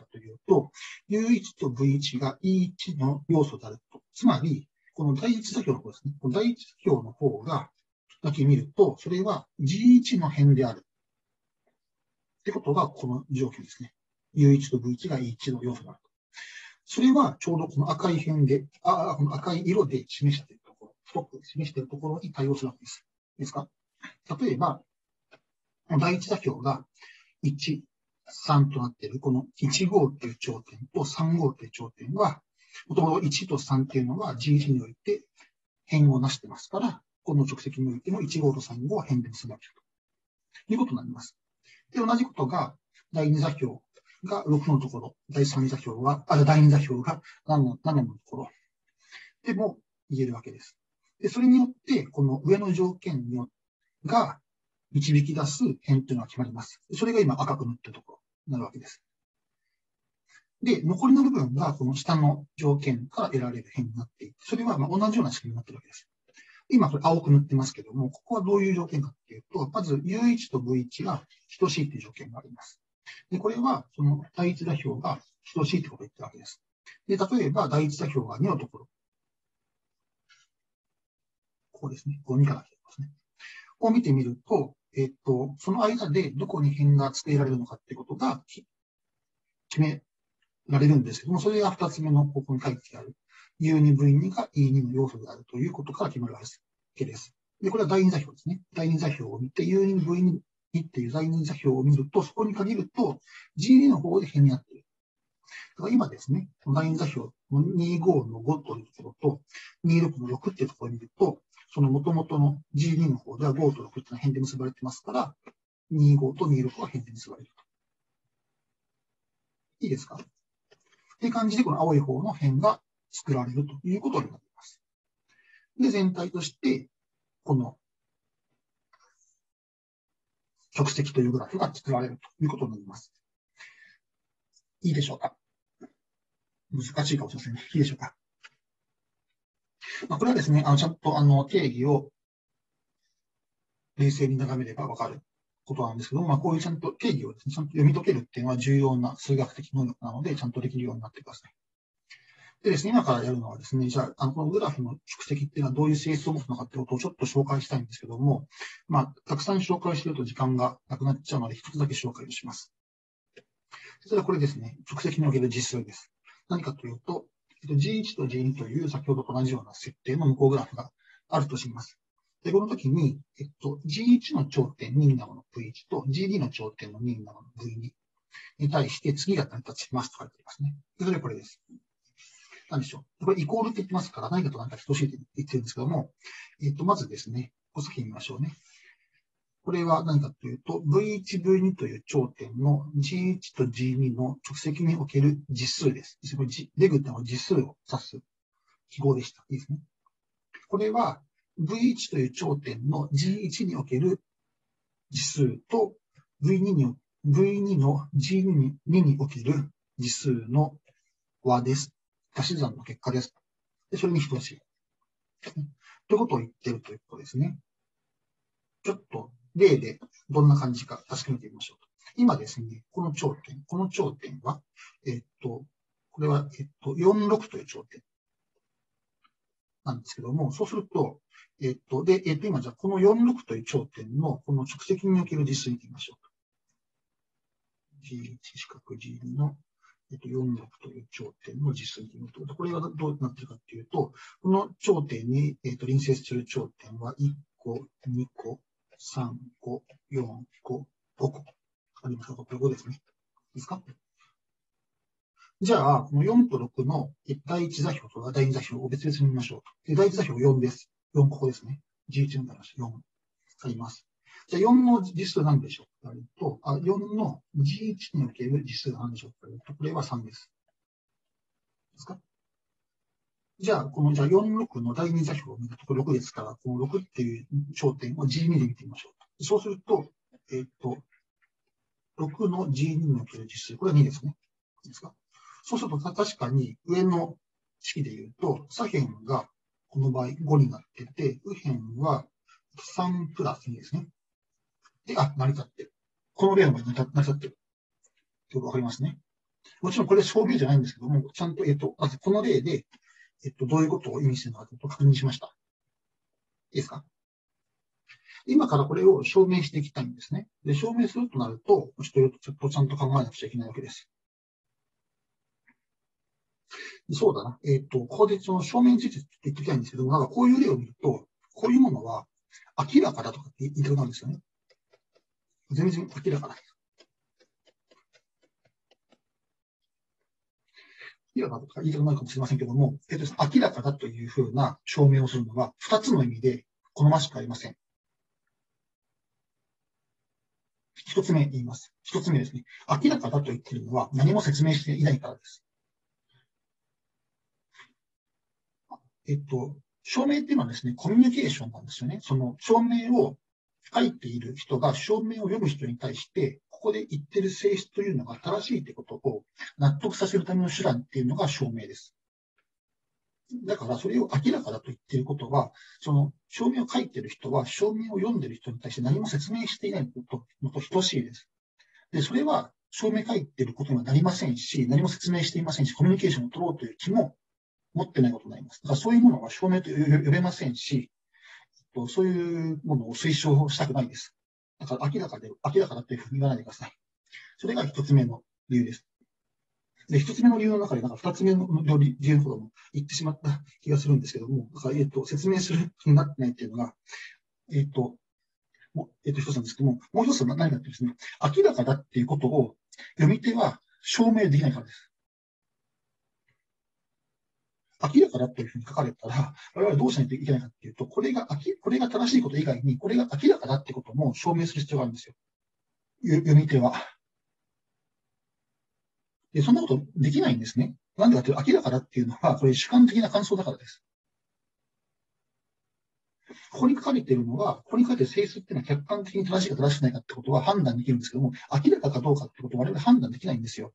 と、U1 と V1 が E1 の要素であると。つまり、この第一座標の方ですね。この第一座標の方が、だけ見ると、それは G1 の辺である。ってことが、この条件ですね。U1 と V1 が E1 の要素であると。それは、ちょうどこの赤い辺で、この赤い色で示しているところ、太く示しているところに対応するわけです。いいですか？例えば、第一座標が1、3となっている、この1号という頂点と3号という頂点は、もともと1と3っていうのは G1 において辺をなしてますから、この直積においても1号と3号は辺で結ばれるということになります。で、同じことが第2座標が6のところ、第3座標は、第2座標が7のところでも言えるわけです。で、それによって、この上の条件が導き出す辺というのが決まります。それが今赤く塗っているところになるわけです。で、残りの部分がこの下の条件から得られる辺になっていて、それは同じような仕組みになっているわけです。今これ青く塗ってますけども、ここはどういう条件かっていうと、まず U1 と V1 が等しいという条件があります。で、これはその第一座標が等しいということを言ってるわけです。で、例えば第一座標が2のところ。ここですね。ここ2から来てますね。を見てみると、その間でどこに辺が付けられるのかっていうことが決められるんですけども、それが2つ目のここに書いてある U2V2 が E2 の要素であるということから決まるわけです。で、これは第二座標ですね。第二座標を見て U2V2 っていう第二座標を見ると、そこに限ると G2 の方で辺になっている。だから今ですね、第二座標25の5というところと26の6っていうところを見ると、その元々の G2 の方では5と6っていうのは辺で結ばれてますから、25と26は辺で結ばれると。いいですか？っていう感じで、この青い方の辺が作られるということになります。で、全体として、この直積というグラフが作られるということになります。いいでしょうか？難しいかもしれませんね。いいでしょうか？これはですね、ちゃんと定義を冷静に眺めればわかることなんですけども、こういうちゃんと定義をですね、ちゃんと読み解けるっていうのは重要な数学的能力なので、ちゃんとできるようになってください。でですね、今からやるのはですね、じゃあ、このグラフの蓄積っていうのはどういう性質を持つのかってことをちょっと紹介したいんですけども、たくさん紹介していると時間がなくなっちゃうので、一つだけ紹介をします。それはこれですね、蓄積における実数です。何かというと、G1 と G2 という先ほどと同じような設定の向こうグラフがあるとします。で、この時に、G1 の頂点に2なもの V1 と G2 の頂点の2なもの V2 に対して次が成り立ちますと書いてありますね。それがこれです。なんでしょう。これイコールって言ってますから、何かと何か等しいって言ってるんですけども、まずですね、お先に見ましょうね。これは何かというと、V1、V2 という頂点の G1 と G2 の直積における実数です。レグってのは実数を指す記号でした。いいですね。これは V1 という頂点の G1 における実数と V2 の G2 における実数の和です。足し算の結果です。で、それに等しい。ということを言っているということですね。ちょっと例でどんな感じか確かめてみましょう。今ですね、この頂点は、これは、46という頂点なんですけども、そうすると、今じゃあこの46という頂点のこの直積における実数に見てみましょう。G1 四角 G2 の46という頂点の実数に見てみると、これがどうなっているかというと、この頂点に、隣接する頂点は1個、2個、3個、4個、5個。ありますか？これ5ですね。いいですか？じゃあ、この4と6の第1座標と第2座標を別々に見ましょう。で第1座標4です。4ここですね。11になりました。4あります。じゃあ4の実数何でしょうかというと、4の G1 における実数何でしょうかというと、これは3です。ですか？じゃあ、46の第2座標を見ると、これ6ですから、この6っていう頂点を G2 で見てみましょう。そうすると、6の G2 における実数、これは2ですね。いいですか？そうすると、確かに上の式で言うと、左辺がこの場合5になってて、右辺は3プラス2ですね。で、成り立ってる。この例の場合成り立ってる。よくわかりますね。 もちろんこれは証明じゃないんですけども、ちゃんと、まずこの例で、どういうことを意味しているのかということを確認しました。いいですか？今からこれを証明していきたいんですね。で、証明するとなると、ちょっとちゃんと考えなくちゃいけないわけです。そうだな。ここでその証明について言ってきたいんですけども、なんかこういう例を見ると、こういうものは明らかだとかって言いたくなるんですよね。全然明らかだ。明らかとか言いたくなるかもしれませんけども、明らかだというふうな証明をするのは、二つの意味で好ましくありません。一つ目言います。一つ目ですね。明らかだと言っているのは何も説明していないからです。証明っていうのはですね、コミュニケーションなんですよね。その証明を書いている人が証明を読む人に対して、ここで言ってる性質というのが正しいということを納得させるための手段っていうのが証明です。だからそれを明らかだと言っていることは、その証明を書いている人は証明を読んでいる人に対して何も説明していないのと等しいです。で、それは証明書いていることにはなりませんし、何も説明していませんし、コミュニケーションを取ろうという気も持ってないことになります。だからそういうものは証明と呼べませんし、そういうものを推奨したくないです。だから明らかだというふうに言わないでください。それが一つ目の理由です。で、一つ目の理由の中で、なんか二つ目の理由のことも言ってしまった気がするんですけども、だから、説明する気になってないっていうのが、一つなんですけども、もう一つは何かってですね、明らかだっていうことを読み手は証明できないからです。明らかだというふうに書かれたら、我々はどうしないといけないかっていうと、これが正しいこと以外に、これが明らかだってことも証明する必要があるんですよ。読み手は。で、そんなことできないんですね。なんでかというと、明らかだっていうのは、これ主観的な感想だからです。ここに書かれているのは、ここに書かれている性質っていうのは客観的に正しいか正しくないかってことは判断できるんですけども、明らかかどうかってことは我々判断できないんですよ。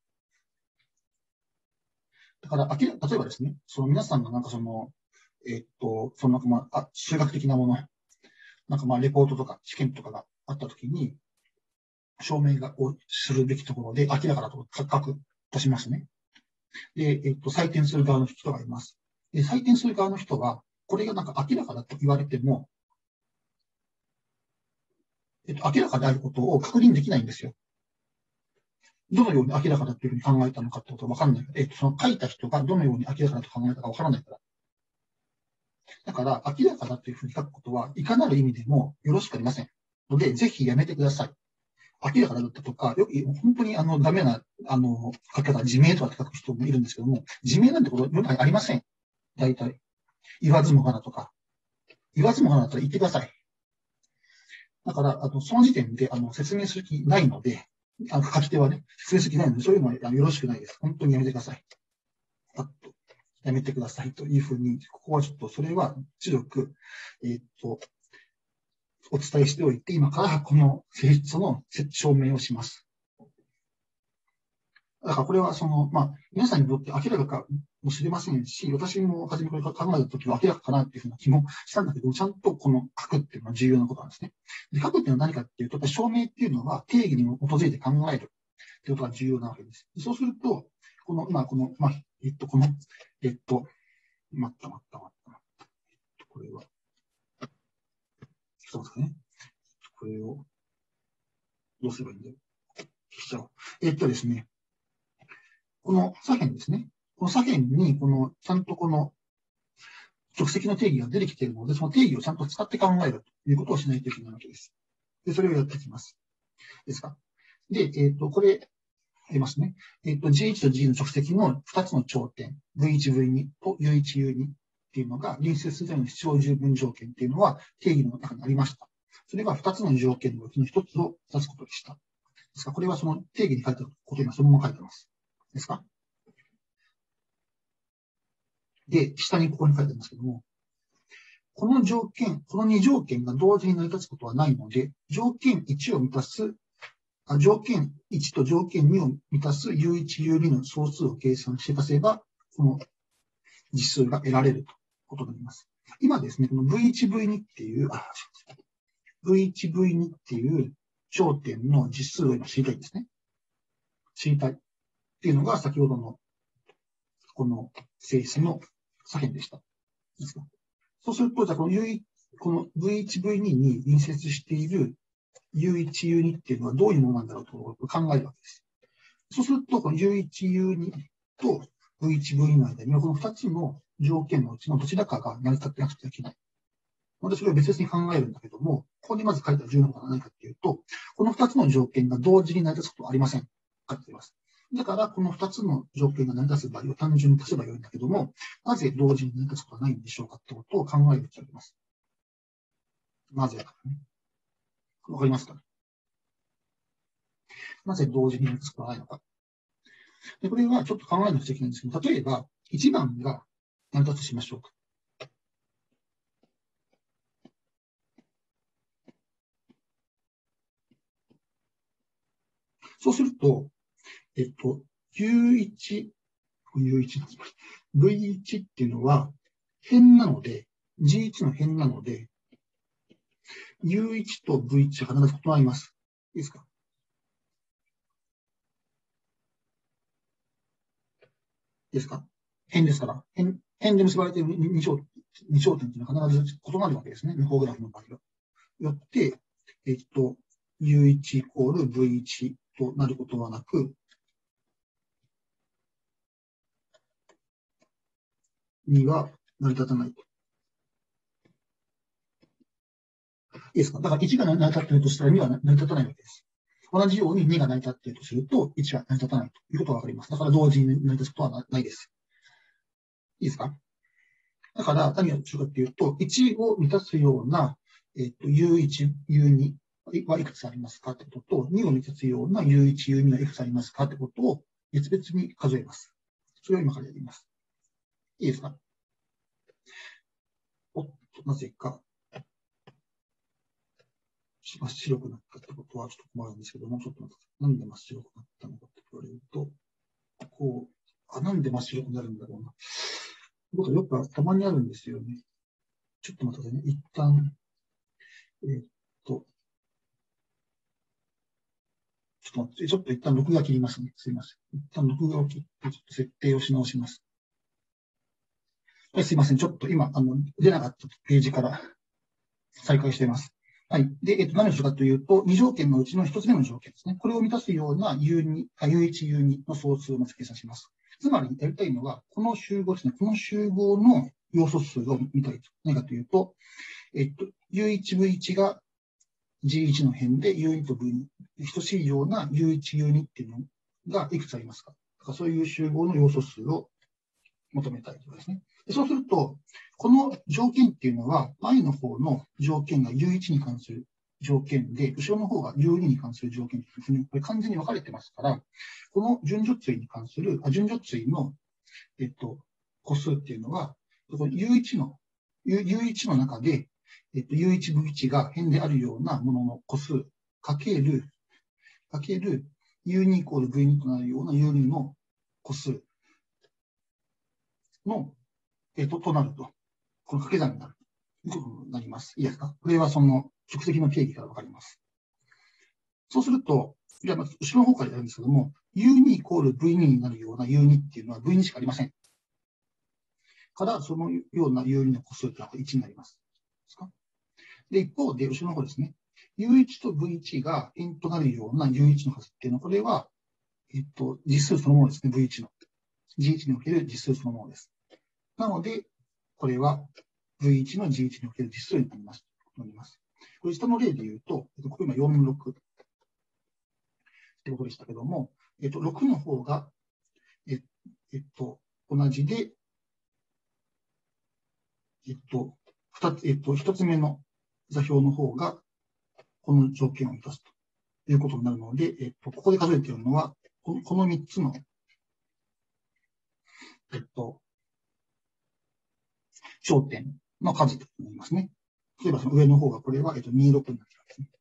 だから、例えばですね、その皆さんがなんかその、そのなんか数学的なもの、なんかレポートとか試験とかがあったときに、証明をするべきところで明らかだと書くとしますね。で、採点する側の人がいます。で、採点する側の人は、これがなんか明らかだと言われても、明らかであることを確認できないんですよ。どのように明らかだというふうに考えたのかってことは分かんない。その書いた人がどのように明らかだと考えたか分からないから。だから、明らかだというふうに書くことは、いかなる意味でもよろしくありません。ので、ぜひやめてください。明らかだったとか、本当にダメな、書き方、自明とかって書く人もいるんですけども、自明なんてこと世の中にありません。大体。言わずもがなとか。言わずもがなだったら言ってください。だから、その時点で、説明する気ないので、書き手はね、説明する気ないので、そういうのはよろしくないです。本当にやめてください。やめてくださいというふうに、ここはちょっと、それは強く、お伝えしておいて、今からこの性質の証明をします。だからこれは皆さんにとって明らかかもしれませんし、私も初めこれから考えたときは明らかかなっていうふうな気もしたんだけど、ちゃんとこの書くっていうのは重要なことなんですね。で、書くっていうのは何かっていうと、証明っていうのは定義に基づいて考えるっていうことが重要なわけです。そうすると、この、この、これは、そうですかね。これを、どうすればいいんだよ。しちゃおう。ですね。この左辺ですね。この左辺に、ちゃんとこの直積の定義が出てきているので、その定義をちゃんと使って考えるということをしないといけないわけです。で、それをやっていきます。ですか。で、これ、ありますね。G1 と G の直積の2つの頂点、V1、V2 と U1、U2 っていうのが、隣接するための必要十分条件っていうのは定義の中にありました。それが2つの条件のうちの1つを出すことでした。ですから、これはその定義に書いてあることにそのまま書いてます。ですか。で、下にここに書いてありますけども、この2条件が同時に成り立つことはないので、条件1を満たす、条件1と条件2を満たす U1、U2 の総数を計算して出せば、この実数が得られるということになります。今ですね、この V1、V2 っていう、V1、V2 っていう頂点の実数を今知りたいんですね。知りたい。 っていうのが先ほどのこの性質の左辺でした。そうすると、じゃあこの V1、V2 に隣接している U1、U2 っていうのはどういうものなんだろうと考えるわけです。そうすると、この U1、U2 と V1、V2 の間にはこの2つの条件のうちのどちらかが成り立ってなくてはいけない。ので、それを別々に考えるんだけども、ここにまず書いた重要なことは何かっていうと、この2つの条件が同時に成り立つことはありません。書いています。だから、この2つの条件が成り立つ場合を単純に足せばよいんだけども、なぜ同時に成り立つことはないんでしょうかってことを考える必要があります。なぜかね。わかりますかね。なぜ同時に成り立つことはないのか。で、これはちょっと考えなくちゃいけないんですけど、例えば、1番が成り立つとしましょうか。そうすると、U1、V1 っていうのは辺なので、G1 の辺なので、U1 と V1 が必ず異なります。いいですか？いいですか？辺ですから、辺で結ばれている二頂点っていうのは必ず異なるわけですね。無法グラフの場合は。よって、U1 イコール V1 となることはなく、2は成り立たない。いいですか？だから1が成り立っているとしたら2は成り立たないわけです。同じように2が成り立っているとすると1は成り立たないということがわかります。だから同時に成り立つことはないです。いいですか？だから何をするかというと、1を満たすような、U1、U2 はいくつありますかってことと、2を満たすような U1、U2 はいくつありますかってことを別々に数えます。それを今からやります。いいですか？おっと、なぜか、真っ白くなったってことはちょっと困るんですけども、ちょっと待って、なんで真っ白くなったのかって言われると、こう、なんで真っ白くなるんだろうな。僕はよくたまにあるんですよね。ちょっと待ってくださいね。一旦、えーっと、ちょっと待って、ちょっと一旦録画切りますね。すいません。一旦録画を切って、ちょっと設定をし直します。はい、すいません。ちょっと今、出なかったページから再開しています。はい。で、何をするかというと、2条件のうちの1つ目の条件ですね。これを満たすような U1、U2 の総数をまず計算します。つまり、やりたいのは、この集合ですね。この集合の要素数を見たいと。何かというと、U1、V1 が G1 の辺で U2 と V2、等しいような U1、U2 っていうのがいくつありますか？だからそういう集合の要素数を求めたいということですね。そうすると、この条件っていうのは、前の方の条件が U1 に関する条件で、後ろの方が U2 に関する条件ですね。これ完全に分かれてますから、この順序対に関する、順序対の、個数っていうのは、この U1 の中で、U1、V1 が辺であるようなものの個数かける U2 イコール V2 となるような U2 の個数の、となると。この掛け算になるということになります。いいですか？これはその直積の定義からわかります。そうすると、じゃあまず後ろの方からやるんですけども、U2 イコール V2 になるような U2 っていうのは V2 しかありません。から、そのような U2 の個数というのは1になります。ですか？で、一方で、後ろの方ですね。U1 と V1 が円となるような U1 の数っていうのは、これは、実数そのものですね。V1 の。G1 における実数そのものです。なので、これは V1 の G1 における実数になります。これ下の例で言うと、これ今46ってことでしたけども、6の方が、同じで、一つ目の座標の方が、この条件を満たすということになるので、ここで数えているのは、この3つの、頂点の数となりますね。例えばその上の方がこれは、26になっているわけですね。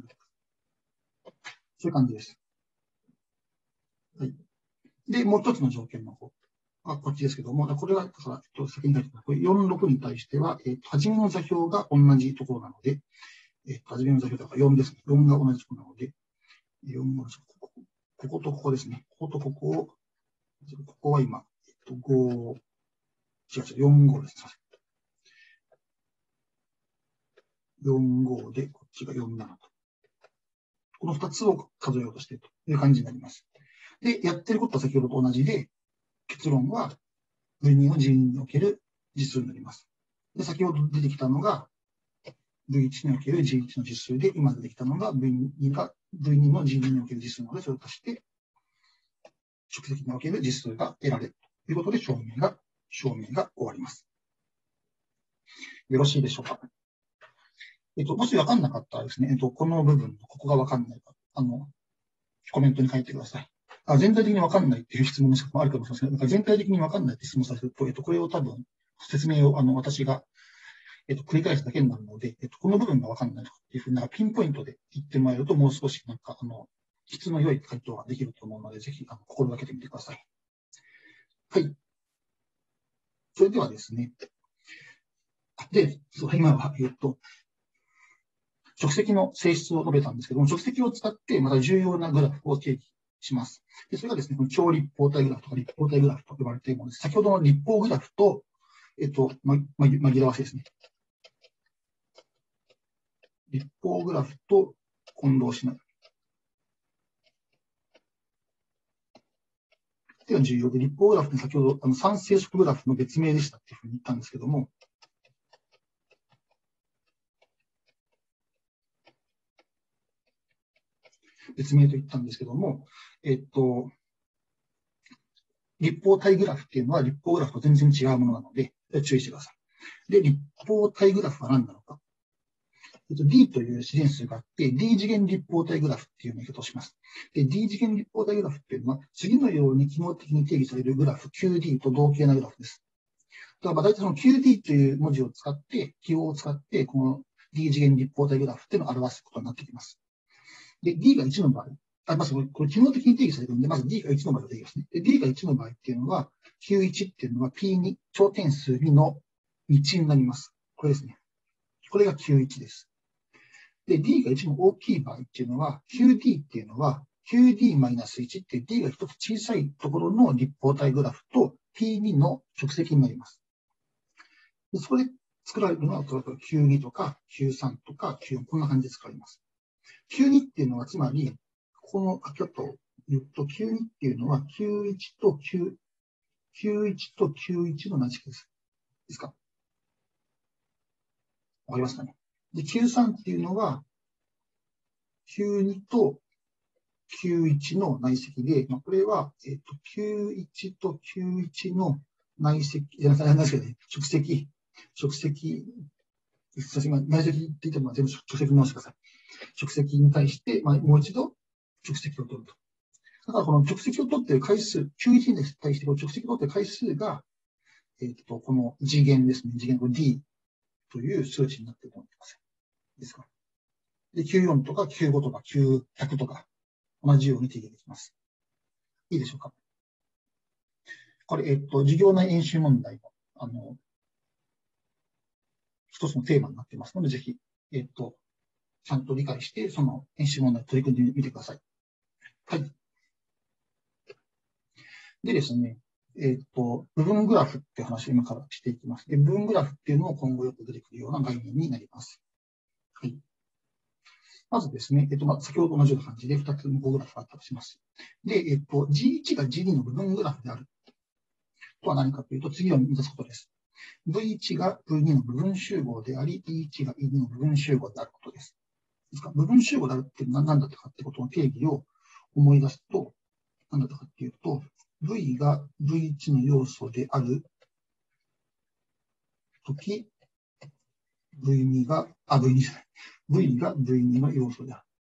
そういう感じです。はい。で、もう一つの条件の方。こっちですけども、これは、だから、先に書いてます。これ46に対しては、初めの座標が同じところなので、初めの座標だから4ですね。4が同じところなので、4がこことここですね。こことここをここは今、5、違う違う、45です。45で、こっちが47と。この2つを数えようとしているという感じになります。で、やってることは先ほどと同じで、結論は V2 の G2 における実数になります。で、先ほど出てきたのが V1 における G1 の実数で、今出てきたのが V2 が V2 の G2 における実数なので、それを足して、直積における実数が得られるということで、証明が終わります。よろしいでしょうか。もし分かんなかったらですね、この部分、ここが分かんないか、コメントに書いてください。全体的に分かんないっていう質問もあるかもしれませんが、全体的に分かんないって質問されると、これを多分、説明を私が、繰り返すだけになるので、この部分が分かんないとかっていうふうなピンポイントで言ってもらえると、もう少し質の良い回答ができると思うので、ぜひ、心がけてみてください。はい。それではですね。で、今は、直積の性質を述べたんですけども、直積を使ってまた重要なグラフを定義します。で、それがですね、超立方体グラフとか立方体グラフと呼ばれているものです。先ほどの立方グラフと、紛らわしいですね。立方グラフと混同しない。では重要で、立方グラフって先ほど三成色グラフの別名でしたっていうふうに言ったんですけども、別名と言ったんですけども、立方体グラフっていうのは立方グラフと全然違うものなので、注意してください。で、立方体グラフは何なのか。D という自然数があって、D 次元立方体グラフっていう言い方をします。で、D 次元立方体グラフっていうのは、次のように機能的に定義されるグラフ QD と同型なグラフです。だから大体その QD という文字を使って、記号を使って、この D 次元立方体グラフっていうのを表すことになってきます。で、D が1の場合、まずこれ機能的に定義されるんで、まず D が1の場合を定義ですね。で、D が1の場合っていうのは、Q1 っていうのは P2、頂点数2の1になります。これですね。これが Q1 です。で、D が1の大きい場合っていうのは、QD っていうのは、QD-1 っていう D が一つ小さいところの立方体グラフと P2 の直積になります。でそこで作られるのは、例えば Q2 とか Q3 とか Q4、こんな感じで作られます。Q2 っていうのは、つまり、この書き方を言うと、Q2 っていうのは Q1 と Q1 の内積です。いいですか？わかりますかね？で、Q3 っていうのは、Q2 と Q1 の内積で、これは、Q1 と Q1 の内積、直積、内積って言っても全部直積に直してください。直積に対して、もう一度直積を取ると。だからこの直積を取っている回数、Q1 に対して直積を取っている回数が、この次元ですね。次元の D という数値になっていると思ってください。いいですか？で、Q4 とか Q5 とか Q100 とか同じように定義できます。いいでしょうか？これ、授業内演習問題の、一つのテーマになっていますので、ぜひ、ちゃんと理解して、その演習問題に取り組んでみてください。はい。でですね、部分グラフっていう話を今からしていきます。で、部分グラフっていうのも今後よく出てくるような概念になります。はい。まずですね、先ほど同じような感じで2つのグラフがあったとします。で、G1 が G2 の部分グラフであるとは何かというと、次を満たすことです。V1 が V2 の部分集合であり、E1 が E2 の部分集合であることです。部分集合であるって何だったかってことの定義を思い出すと、何だったかっていうと、V が V1 の要素であるとき、V2 が、V2 じゃない。V が V2 の要素である。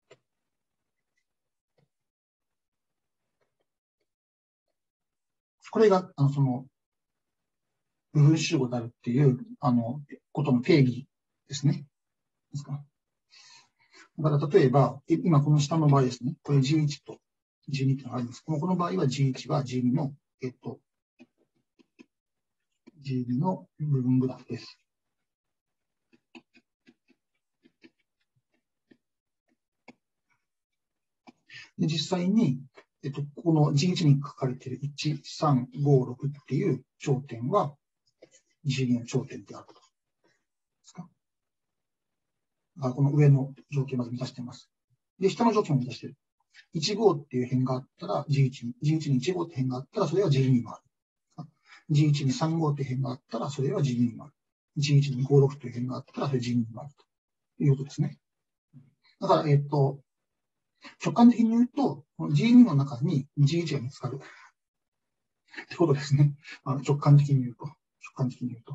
これが、その、部分集合であるっていう、ことの定義ですね。ですか？だから例えば、今この下の場合ですね。これ G1 と G2 っていうのがあります。この場合は G1 は G2 の、G2 の部分グラフです。で実際に、 この G1 に書かれている1、3、5、6っていう頂点は G2 の頂点であると。ですか？この上の条件まで満たしています。で、下の条件も満たしている。15っていう辺があったら G1 に15って辺があったらそれは G2 に回る。G1 に35っていう辺があったらそれは G2 に回る。G1 に56という辺があったらそれは G2 に回るということですね。だから、直感的に言うと、G2 の中に G1 が見つかる。ってことですね。直感的に言うと。直感的に言うと。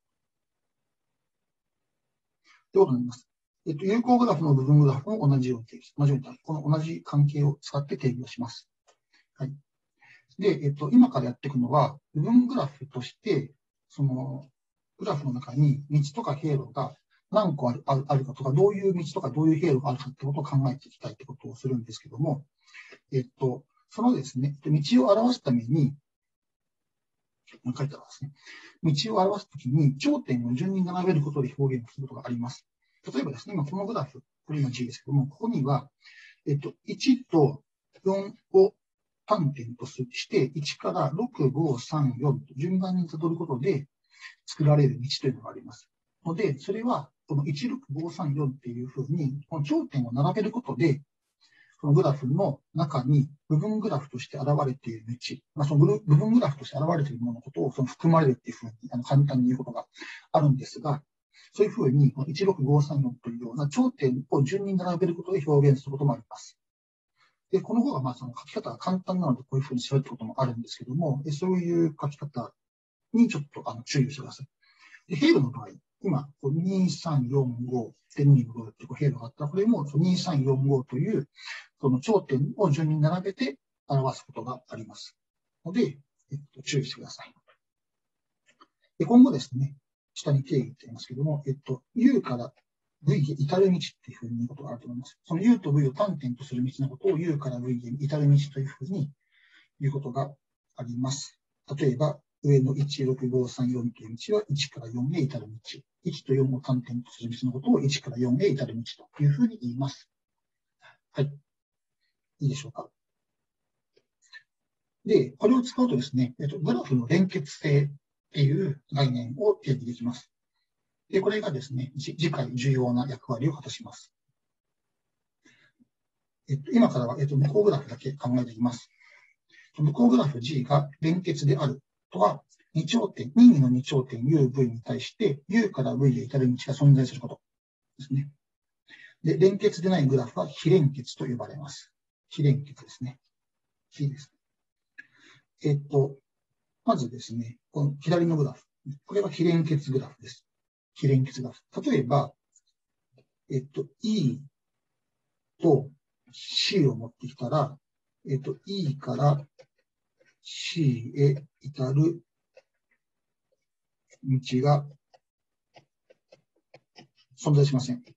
ってことになります。有効グラフの部分グラフも同じように定義。同じように、この同じ関係を使って定義をします。はい。で、今からやっていくのは、部分グラフとして、その、グラフの中に道とか経路が何個あるかとか、どういう道とかどういう経路があるかってことを考えていきたいってことをするんですけども、そのですね、道を表すために、書いてあるんですね。道を表すときに頂点を順に並べることで表現することがあります。例えばですね、今このグラフ、これ今 G ですけども、ここには、1と4を単点として、1から6、5、3、4と順番に辿ることで作られる道というのがあります。ので、それは、この1、6、5、3、4っていうふうに、この頂点を並べることで、そのグラフの中に部分グラフとして現れている道、その部分グラフとして現れているもののことを含まれるっていうふうに簡単に言うことがあるんですが、そういうふうに16534というような頂点を順に並べることで表現することもあります。で、この方がその書き方が簡単なのでこういうふうにするってこともあるんですけども、そういう書き方にちょっと注意してください。で、経路の場合、今、2345点25って経路があったら、これも2345という、その頂点を順に並べて表すことがあります。ので、注意してください。で、今後ですね、下に定義って言いますけども、U から V へ至る道っていうふうに言うことがあると思います。その U と V を単点とする道のことを U から V へ至る道というふうに言うことがあります。例えば、上の16534という道は1から4へ至る道。1と4を単点とする道のことを1から4へ至る道というふうに言います。はい。いいでしょうか。で、これを使うとですね、グラフの連結性っていう概念を定義できます。で、これがですね、次回重要な役割を果たします。今からは、向こうグラフだけ考えていきます。向こうグラフ G が連結であるとは、任意の二頂点 UV に対して U から V へ至る道が存在することですね。で、連結でないグラフは非連結と呼ばれます。非連結ですね。非です。まずですね、この左のグラフ。これは非連結グラフです。非連結グラフ。例えば、E と C を持ってきたら、E から C へ至る道が存在しません。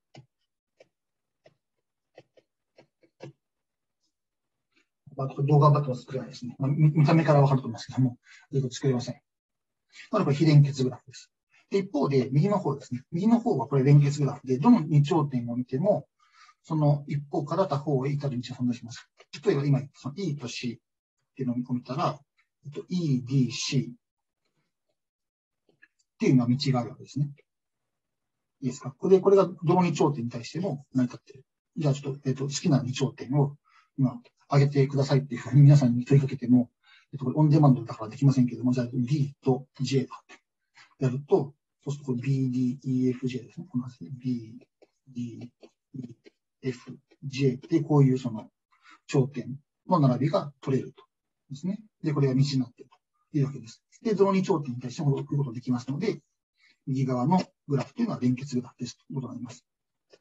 動画バットは作れないですね。見た目からわかると思いますけども、作れません。これ非連結グラフです。で、一方で、右の方ですね。右の方はこれ連結グラフで、どの二頂点を見ても、その一方から他方へ至る道が存在します。例えば今、その E と C っていうのを見たら、E、D、C っていうのは道があるわけですね。いいですか？これがどの二頂点に対しても成り立っている。じゃあちょっと、好きな二頂点を今、上げてくださいっていうふうに皆さんに問いかけても、オンデマンドだからできませんけども、じゃあ D と J とやると、そうすると B、D、E、F、J ですね。このですね。B、D、E、F、J で、こういうその頂点の並びが取れるとですね。で、これが道になっているというわけです。で、どの二頂点に対してもこういうことができますので、右側のグラフというのは連結グラフですということになります。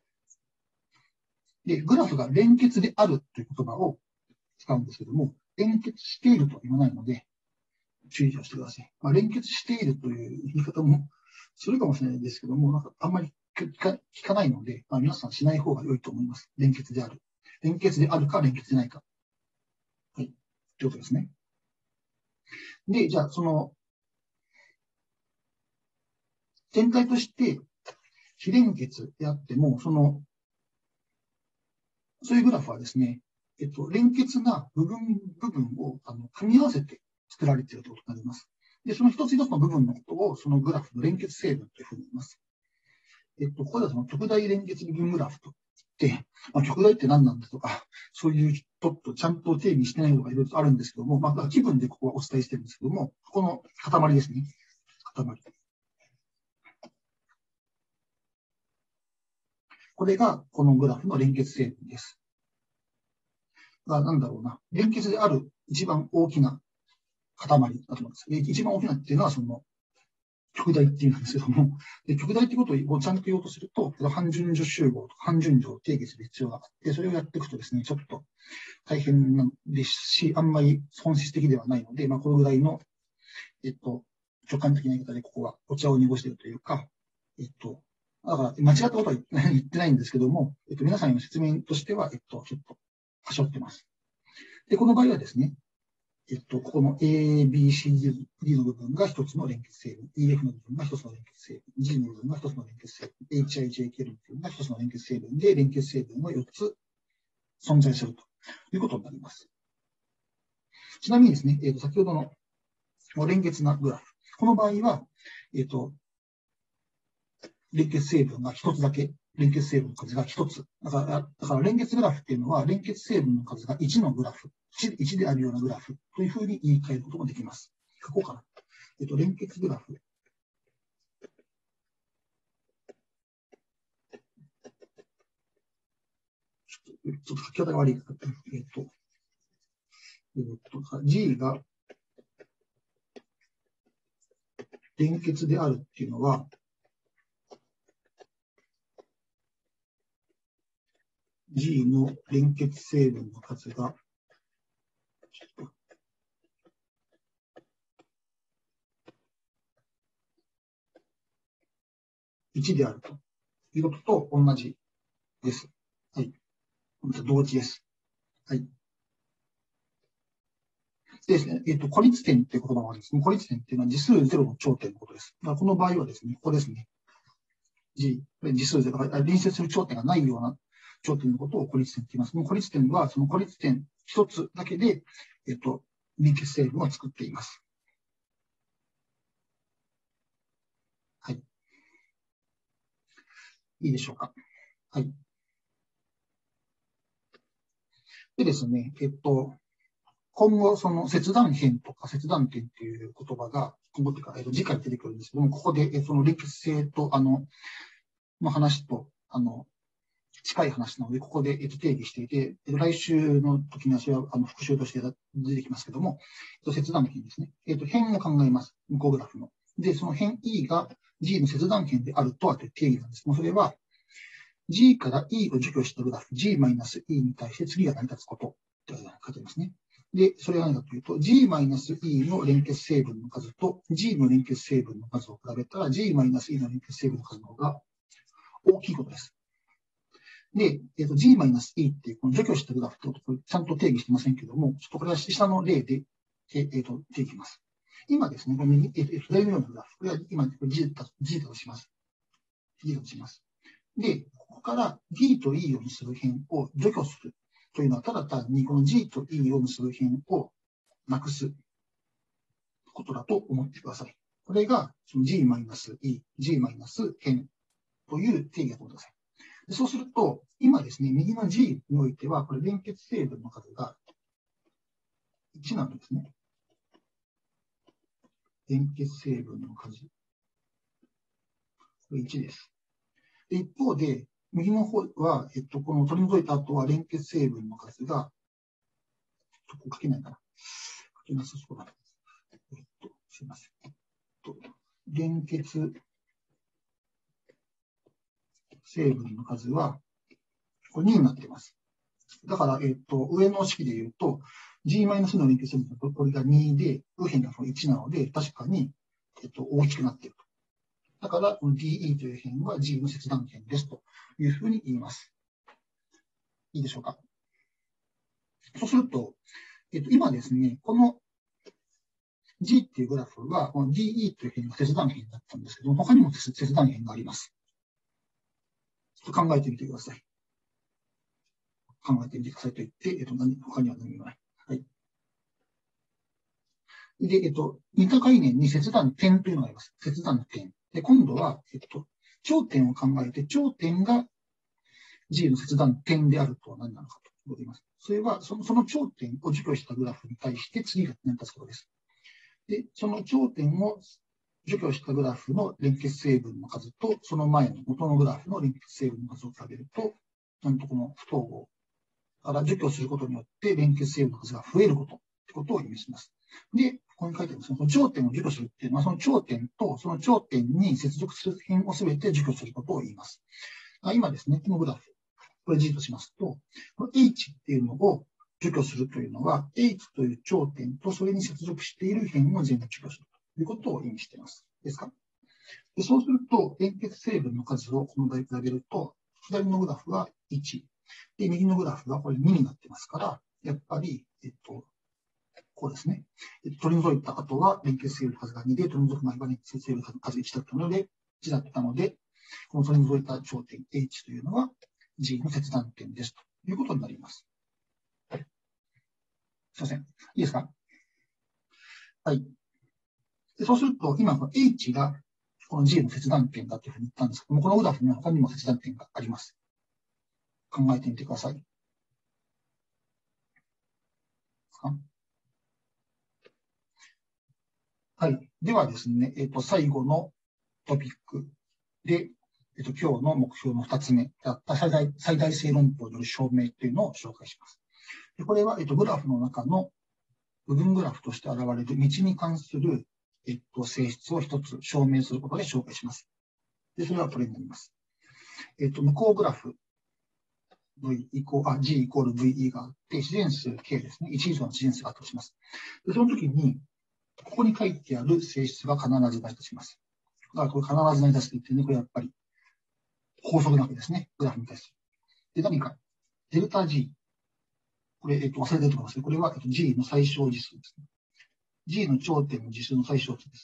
で、グラフが連結であるという言葉を使うんですけども、連結しているとは言わないので、注意をしてください。連結しているという言い方もするかもしれないですけども、なんかあんまり聞かないので、皆さんしない方が良いと思います。連結である。連結であるか連結でないか。はい。ということですね。で、じゃあ、その、全体として非連結であっても、そういうグラフはですね、 連結な部分を組み合わせて作られているということになります。で、その一つ一つの部分のことを、そのグラフの連結成分というふうに言います。ここではその極大連結部分グラフと言って、極大って何なんだとか、そういうちょっとちゃんと定義してないのがいろいろとあるんですけども、気分でここはお伝えしてるんですけども、この塊ですね。塊。これがこのグラフの連結成分です。なんだろうな。連結である一番大きな塊だと思うんです。一番大きなっていうのはその極大っていうんですけども、極大ってことをちゃんと言おうとすると、半順序集合とか半順序を定義する必要があって、それをやっていくとですね、ちょっと大変なんですし、あんまり本質的ではないので、このぐらいの、直感的な言い方でここはお茶を濁しているというか、だから間違ったことは言ってないんですけども、皆さんへの説明としては、ちょっと端折ってます。で、この場合はですね、ここの A、B、C、D の部分が一つの連結成分、EF の部分が一つの連結成分、G の部分が一つの連結成分、HI、JK の部分が一つの連結成分で、連結成分が4つ存在するということになります。ちなみにですね、先ほどの連結なグラフ。この場合は、連結成分が一つだけ、連結成分の数が一つ。だから連結グラフっていうのは、連結成分の数が1のグラフ、1であるようなグラフというふうに言い換えることもできます。書こうかな。連結グラフ。ちょっと書き方が悪い。G が連結であるっていうのは、G の連結成分の数が、1であるということと同じです。はい。同値です。はい。でですね、孤立点っていう言葉はですね、孤立点っていうのは次数0の頂点のことです。この場合はですね、ここですね。G、次数0、隣接する頂点がないような頂点のことを孤立点って言います。この孤立点は、その孤立点一つだけで、連結成分を作っています。はい。いいでしょうか。はい。でですね、今後、その切断辺とか切断点っていう言葉が、今後というか、次回出てくるんですけども、ここで、その連結性と、の話と、近い話なので、ここで定義していて、来週の時にはそれは復習として出てきますけども、切断辺ですね。辺を考えます。向こうグラフの。で、その辺 E が G の切断辺であるとはという定義なんです。もうそれは、G から E を除去したグラフ、G-E に対して次が成り立つことと書いてますね。で、それは何かというと、G-E の連結成分の数と G の連結成分の数を比べたら、G-E の連結成分の数の方が大きいことです。で、G-E っていうこの除去したグラフとちゃんと定義してませんけども、ちょっとこれは下の例で、定義します。今ですね、この左のようなグラフ、これは今 G だとします。G だとします。で、ここから D と E を結ぶ辺を除去するというのは、ただ単にこの G と E を結ぶ辺をなくすことだと思ってください。これが G-E、G- 辺という定義だと思ってください。そうすると、今ですね、右の G においては、これ連結成分の数が1なんですね。連結成分の数。これ1です。で一方で、右の方は、この取り除いた後は連結成分の数が、ここ書けないかな。書けなさそうだ。すいません。連結成分の数は、これ2になっています。だから、上の式で言うと、G- の連結成分のこれが2で、右辺が1なので、確かに、大きくなっていると。だから、この DE という辺は G の切断辺ですというふうに言います。いいでしょうか。そうすると、今ですね、この G っていうグラフは、この DE という辺が切断辺だったんですけども、他にも切断辺があります。ちょっと考えてみてください。 考えてみてくださいと言って、他には何もない。はい。で、似た概念に切断点というのがあります。切断点。で、今度は、頂点を考えて、頂点が G の切断点であるとは何なのかと言います。それは、その頂点を除去したグラフに対して次が成り立つことです。で、その頂点を除去したグラフの連結成分の数と、その前の元のグラフの連結成分の数を比べると、なんとこの不等号から除去することによって連結成分の数が増えることってことを意味します。で、ここに書いてあるその頂点を除去するっていうのは、その頂点とその頂点に接続する辺をすべて除去することを言います。今ですね、このグラフ、これ G としますと、この H っていうのを除去するというのは、H という頂点とそれに接続している辺を全部除去するということを意味しています。ですか？でそうすると、連結成分の数をこの場合比べると、左のグラフは1。で、右のグラフはこれ2になってますから、やっぱり、こうですね。取り除いた後は連結成分の数が2で、取り除く前は連結成分の数1だったので、1だったので、この取り除いた頂点 H というのは G の切断点ですということになります。はい。すいません。いいですか？はい。でそうすると、今、この H がこの G の切断点だというふうに言ったんですけども、このグラフには他にも切断点があります。考えてみてください。はい。ではですね、最後のトピックで、今日の目標の2つ目だった最大性論法による証明というのを紹介します。でこれは、グラフの中の部分グラフとして現れる道に関する、性質を一つ証明することで紹介します。で、それはこれになります。向こうグラフ、G イコール VE があって、自然数 K ですね。1以上の自然数があったとします。で、その時に、ここに書いてある性質が必ず成り立ちます。だからこれ必ず成り立つと言ってね、これやっぱり法則なわけですね。グラフに対する。で、何か、デルタ G。これ、忘れてると思いますけど、これは、G の最小次数ですね。G の頂点の次数の最小値です。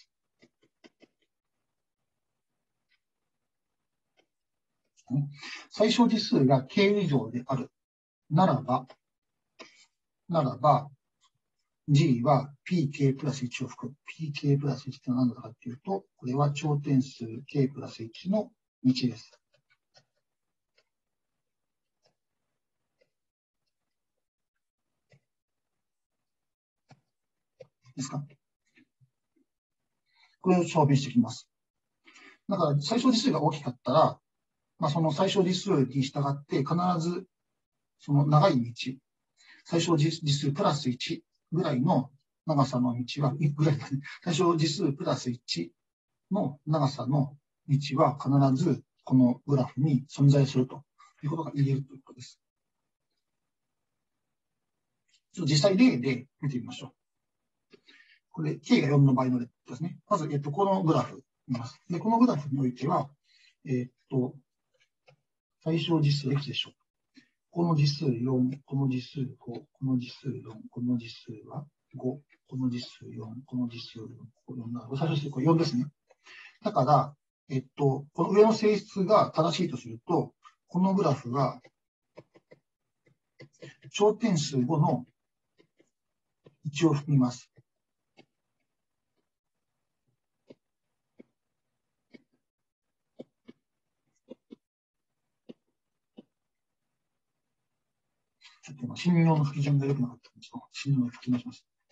最小次数が K 以上であるならば、G は PK プラス1を含む。PK プラス1って何だかっていうと、これは頂点数 K プラス1の道です。ですか？これを証明していきます。だから、最小次数が大きかったら、その最小次数に従って、必ず、その長い道、最小次数プラス1ぐらいの長さの道は、最小次数プラス1の長さの道は必ずこのグラフに存在するということが言えるということです。実際例で見てみましょう。これ、K が4の倍の例ですね。まず、このグラフ見ます。で、このグラフにおいては、最小次数 X でしょう。この次数4、この次数5、この次数4、この次数は5、この次数4、この次数4、この4な最小次数これ4ですね。だから、この上の性質が正しいとすると、このグラフは、頂点数5の1を含みます。ちょっと今、信用の吹き順が良くなかったんですけど、信用の吹き直します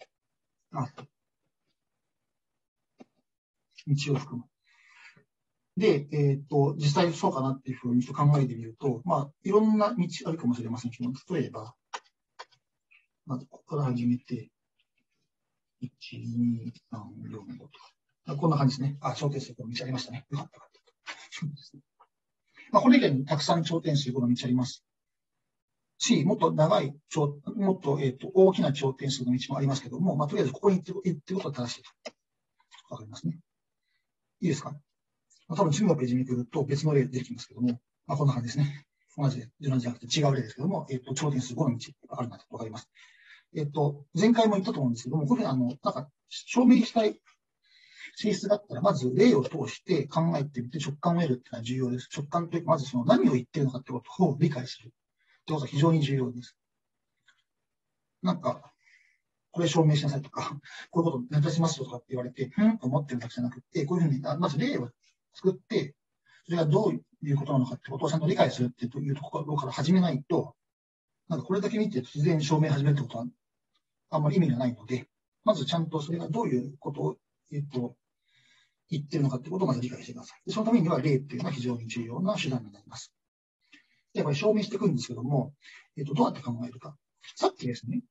。1を含む。で、実際そうかなっていうふうに考えてみると、いろんな道あるかもしれませんけど、例えば、まずここから始めて、1、2、3、4、5とか。こんな感じですね。頂点数5の道ありましたね。よかった。そうですね。これ以外にたくさん頂点数5の道あります。もっと長い、もっと、大きな頂点数の道もありますけども、とりあえずここに行ってることは正しいと。わかりますね。いいですか？多分次のページに来ると別の例出てきますけども、こんな感じですね。同じじゃなくて違う例ですけども、頂点数5の道があるなとわかります。前回も言ったと思うんですけども、これなんか証明したい性質だったら、まず例を通して考えてみて直感を得るっていうのは重要です。直感というか、まずその何を言ってるのかってことを理解する。 ことは非常に重要です。なんか、これ証明しなさいとか、こういうことを成しますよとかって言われて、と思ってるだけじゃなくて、こういうふうに、まず例を作って、それがどういうことなのかってことをちゃんと理解するっていうところから始めないと、なんかこれだけ見て突然証明始めるってことはあんまり意味がないので、まずちゃんとそれがどういうことを、言ってるのかってことをまず理解してください。でそのためには例っていうのは非常に重要な手段になります。で、これ証明していくんですけども、どうやって考えるか。さっきですね、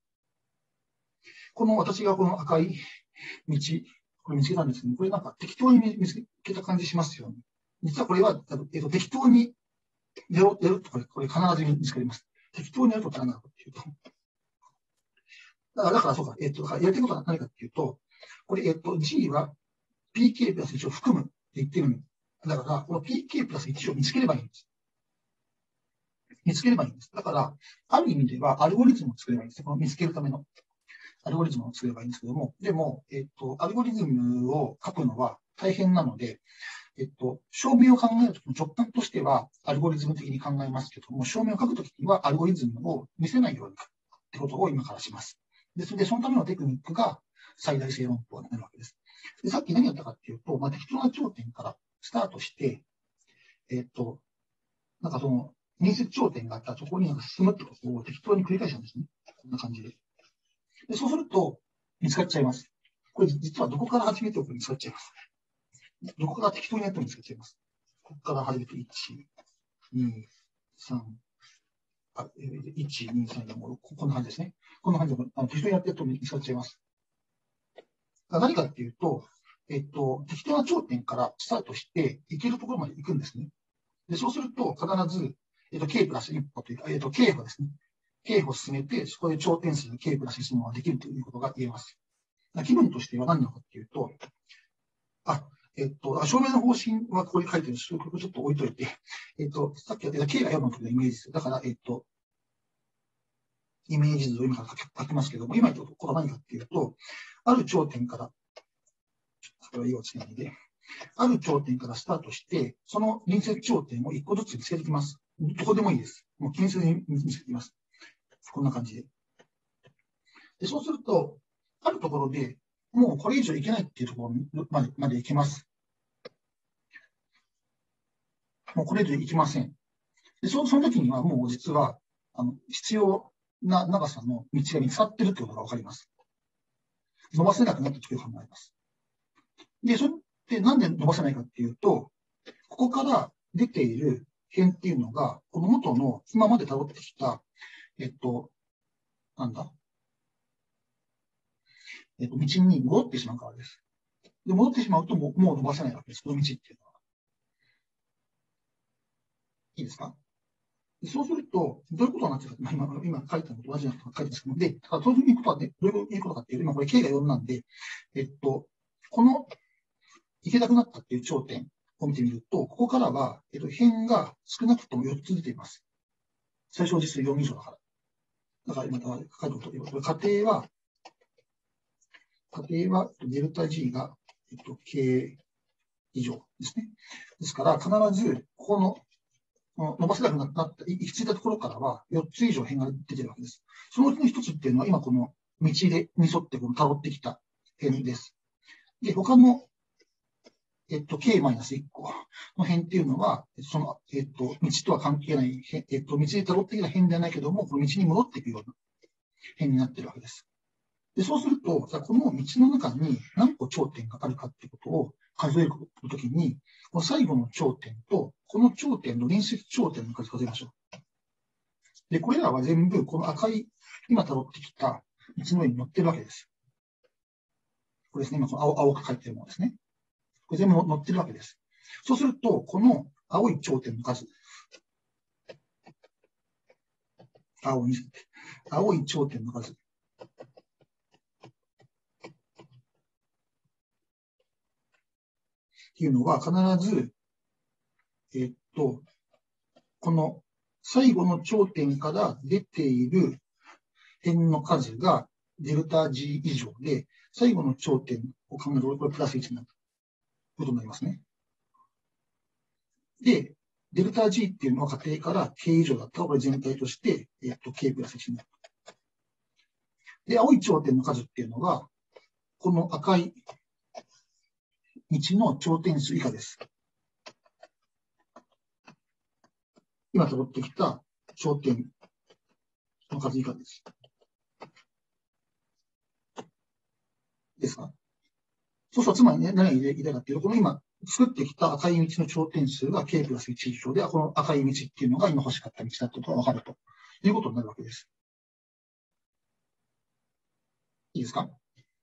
私がこの赤い道、これ見つけたんですけど、これなんか適当に見つけた感じしますよね。実はこれは、適当にやるとこれ必ず見つかります。適当にやると何なのかっていうと。だからそうか、やりたいことは何かっていうと、これ、G は PK プラス1を含むって言ってるんだから、この PK プラス1を見つければいいんです。見つければいいんです。だから、ある意味ではアルゴリズムを作ればいいんです。この見つけるためのアルゴリズムを作ればいいんですけども、でも、アルゴリズムを書くのは大変なので、証明を考えるときの直感としてはアルゴリズム的に考えますけども、証明を書くときにはアルゴリズムを見せないように書くってことを今からします。で、そのためのテクニックが最大性論法になるわけです。で、さっき何やったかっていうと、適当な頂点からスタートして、なんかその、隣接頂点があったらそこに進むってことを適当に繰り返したんですね。こんな感じで。で、そうすると、見つかっちゃいます。これ実はどこから始めても見つかっちゃいます。どこから適当にやっても見つかっちゃいます。ここから始めて、1、2、3、1、2、3、4、5、こんな感じですね。こんな感じで、適当にやってると見つかっちゃいます。何かっていうと、適当な頂点からスタートして、行けるところまで行くんですね。で、そうすると、必ず、K プラス1歩というか、K 歩ですね。K 歩進めて、そこで頂点数の K プラス1のができるということが言えます。気分としては何なのかっていうと、証明の方針はここに書いてるんですけど、これちょっと置いといて、さっきやってた K が4の時のイメージです。だから、イメージ図を今から書きますけども、今言ったことは何かっていうと、ある頂点から、これは色をつけないで、ある頂点からスタートして、その隣接頂点を1個ずつ見つけていきます。どこでもいいです。もう気にせずに見つけていきます。こんな感じで。で、そうすると、あるところで、もうこれ以上いけないっていうところまでいけます。もうこれ以上いきません。で、その時にはもう実は、必要な長さの道が見つかってるってことがわかります。伸ばせなくなった時を考えます。で、それってなんで伸ばせないかっていうと、ここから出ている辺っていうのが、この元の今まで辿ってきた、なんだ道に戻ってしまうからです。で、戻ってしまうともう伸ばせないわけです。この道っていうのは。いいですか？そうすると、どういうことになってるか、今書いたのと同じようなことが書いてますけど、で、そういうことはね、どういうことかっていうと、今これ K が4なんで、この行けなくなったっていう頂点を見てみると、ここからは、辺が少なくとも4つ出ています。最小実数4以上だから。だから今書いたことこれ仮定はデルタ G が、K 以上ですね。ですから、必ず、ここの伸ばせなくなった、行き着いたところからは、4つ以上辺が出てるわけです。そのうちの1つっていうのは、今この道に沿ってこの辿ってきた辺です。で、他の、K-1 個の辺っていうのは、その、道とは関係ない、道で辿ってきた辺ではないけども、この道に戻っていくような辺になってるわけです。で、そうすると、この道の中に何個頂点があるかっていうことを数えるときに、この最後の頂点と、この頂点の隣接頂点の数数えましょう。で、これらは全部、この赤い、今辿ってきた道の上に載ってるわけです。これですね、今この青く書いてるものですね。これ全部載ってるわけです。そうすると、この青い頂点の数、青い頂点の数、っていうのは必ず、この最後の頂点から出ている辺の数がデルタ G 以上で、最後の頂点を考えると、これプラス1になるということになりますね。で、 デルタ G っていうのは仮定から K 以上だったら、これ全体として、K プラス1になる。で、青い頂点の数っていうのが、この赤い道の頂点数以下です。今辿ってきた頂点の数以下です。ですか？そうそう、つまりね、何が言いたいかっていうと、この今作ってきた赤い道の頂点数が K プラス1以上で、この赤い道っていうのが今欲しかった道だったことが分かるということになるわけです。いいですか？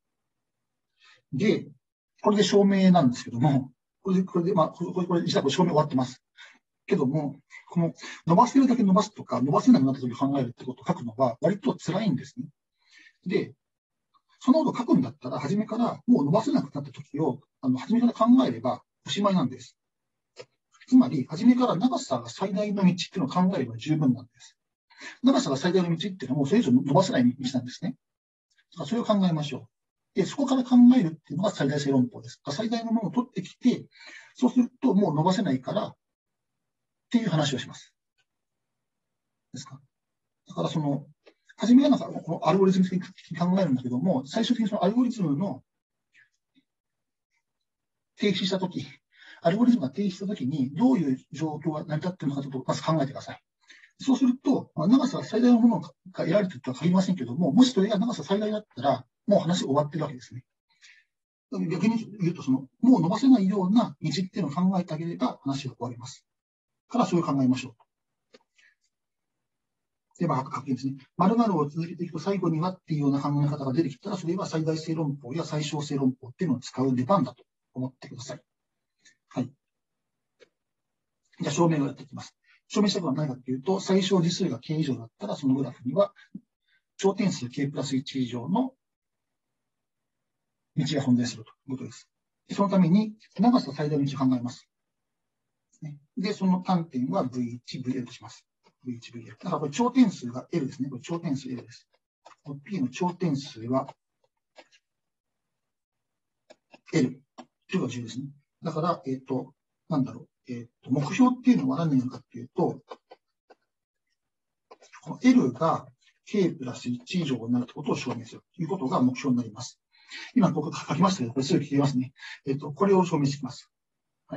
で、これで証明なんですけども、これで、まあ、これ実はこれ証明終わってます。けども、この伸ばせるだけ伸ばすとか、伸ばせなくなった時に考えるってことを書くのは割と辛いんですね。で、そのことを書くんだったら、初めからもう伸ばせなくなった時を、初めから考えればおしまいなんです。つまり、初めから長さが最大の道っていうのを考えれば十分なんです。長さが最大の道っていうのはもうそれ以上伸ばせない道なんですね。それを考えましょう。で、そこから考えるっていうのが最大性論法です。最大のものを取ってきて、そうするともう伸ばせないからっていう話をします。ですか。だから初めはなんかこのアルゴリズム的に考えるんだけども、最終的にそのアルゴリズムの停止したとき、アルゴリズムが停止したときにどういう状況が成り立っているのかちょっとまず考えてください。そうすると、長さ最大のものが得られているとは限りませんけども、もしそれが長さ最大だったら、もう話終わってるわけですね。逆に言うと、もう伸ばせないような道っていうのを考えてあげれば話が終わります。から、それを考えましょう。で、まあ、確認ですね。〇〇を続けていくと最後にはっていうような考え方が出てきたら、それは最大性論法や最小性論法っていうのを使う出番だと思ってください。はい。じゃあ、証明をやっていきます。証明したことは何かというと、最小次数が K 以上だったら、そのグラフには、頂点数 K プラス1以上の道が存在するということです。そのために、長さ最大の道を考えます。で、その端点は V1、VL とします。V1、VL。だからこれ頂点数が L ですね。これ頂点数 L です。P の頂点数は L。というのが重要ですね。だから、なんだろう。目標っていうのは何になるかっていうと、この L が K プラス1以上になるってことを証明するということが目標になります。今、ここ書きましたけど、これすぐ聞きますね。これを証明していきます。はい。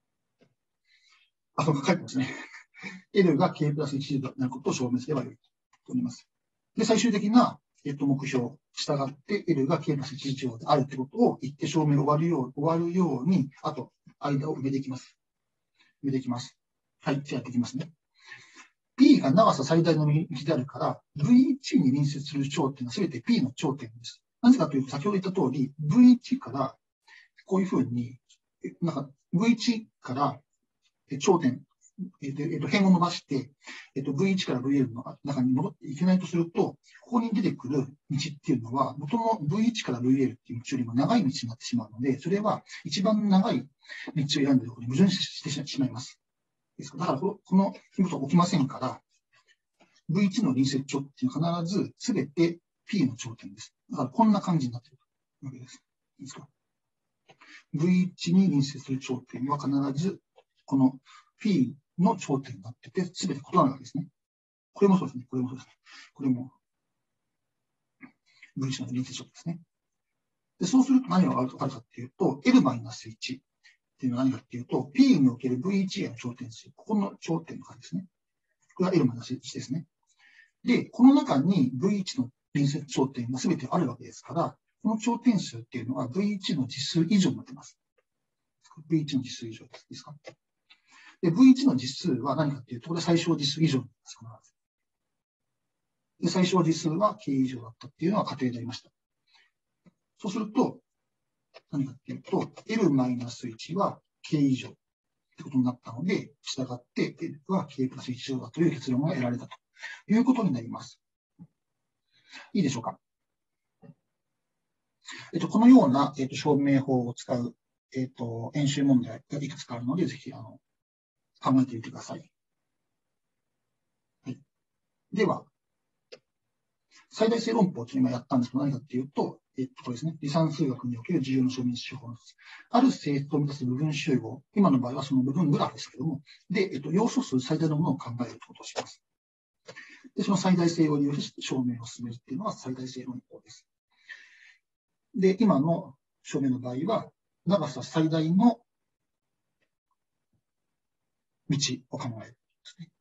そうか、書いてますね。L が K プラス1以上になることを証明すればよいと思います。で、最終的な、目標、従って L が K プラス1以上であるということを言って証明が終わるように、あと、間を埋めていきます。埋めていきます。はい、じゃあやっていきますね。P が長さ最大の道であるから、V1 に隣接する頂点はすべて P の頂点です。なぜかというと、先ほど言った通り、V1 から、こういうふうに、なんか V1 から頂点、辺を伸ばして、V1 から VL の中に戻っていけないとすると、ここに出てくる道っていうのは、元の V1 から VL っていう道よりも長い道になってしまうので、それは一番長い道を選んでいることに矛盾してしまいます。だから、このことは起きませんから、V1 の隣接頂っていうのは必ずすべて P の頂点です。だから、こんな感じになっているわけです。いいですか？ V1 に隣接する頂点は必ず、この P の頂点になってて、すべて異なるわけですね。これもそうですね。これもそうですね。これも V1 の隣接頂点ですね。で、そうすると何があるかっていうと、L-1 っていうのは何かっていうと、P における V1 への頂点数、ここの頂点の数ですね。これが L-1 ですね。で、この中に V1 の隣接頂点が全てあるわけですから、この頂点数っていうのは V1 の実数以上になっています。V1 の実数以上です。いいですか？で、V1 の実数は何かっていうと、これ最小実数以上になります。で、最小実数は K 以上だったっていうのは仮定でありました。そうすると、何かっていうと、L-1 は K 以上ってことになったので、従って L は K プラス1以上だという結論が得られたということになります。いいでしょうか？このような、証明法を使う、演習問題がいくつかあるので、ぜひ、考えてみてください。はい。では、 最大性論法というのを今やったんですけど、何かっていうと、これですね。離散数学における重要な証明手法です。ある性質を満たす部分集合。今の場合はその部分グラフですけども、で、要素数最大のものを考えるということをします。で、その最大性を利用して証明を進めるっていうのは最大性論法です。で、今の証明の場合は、長さ最大の道を考えるですね。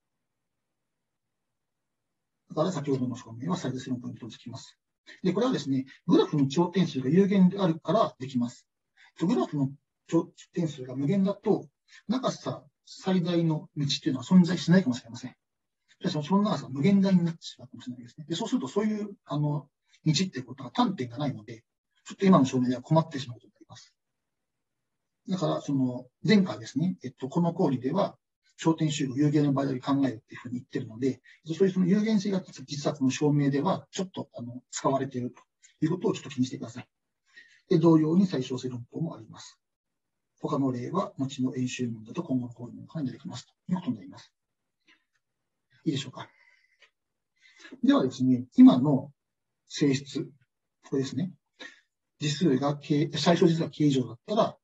だから先ほどの証明は最大性論法に基づきます。で、これはですね、グラフの頂点数が有限であるからできます。グラフの頂点数が無限だと、長さ最大の道っていうのは存在しないかもしれません。その長さが無限大になってしまうかもしれないですね。で、そうすると、そういう、道っていうことは端点がないので、ちょっと今の証明では困ってしまうと思います。だから、前回ですね、この講義では、頂点集合有限の場合だけ考えるっていうふうに言ってるので、そういうその有限性が実はこの証明では、ちょっと、使われているということをちょっと気にしてください。で、同様に最小性論法もあります。他の例は、後の演習問題と今後の講義の中に出てきますということになります。いいでしょうか。ではですね、今の性質、これですね。次数が最小実数が k 以上だったら、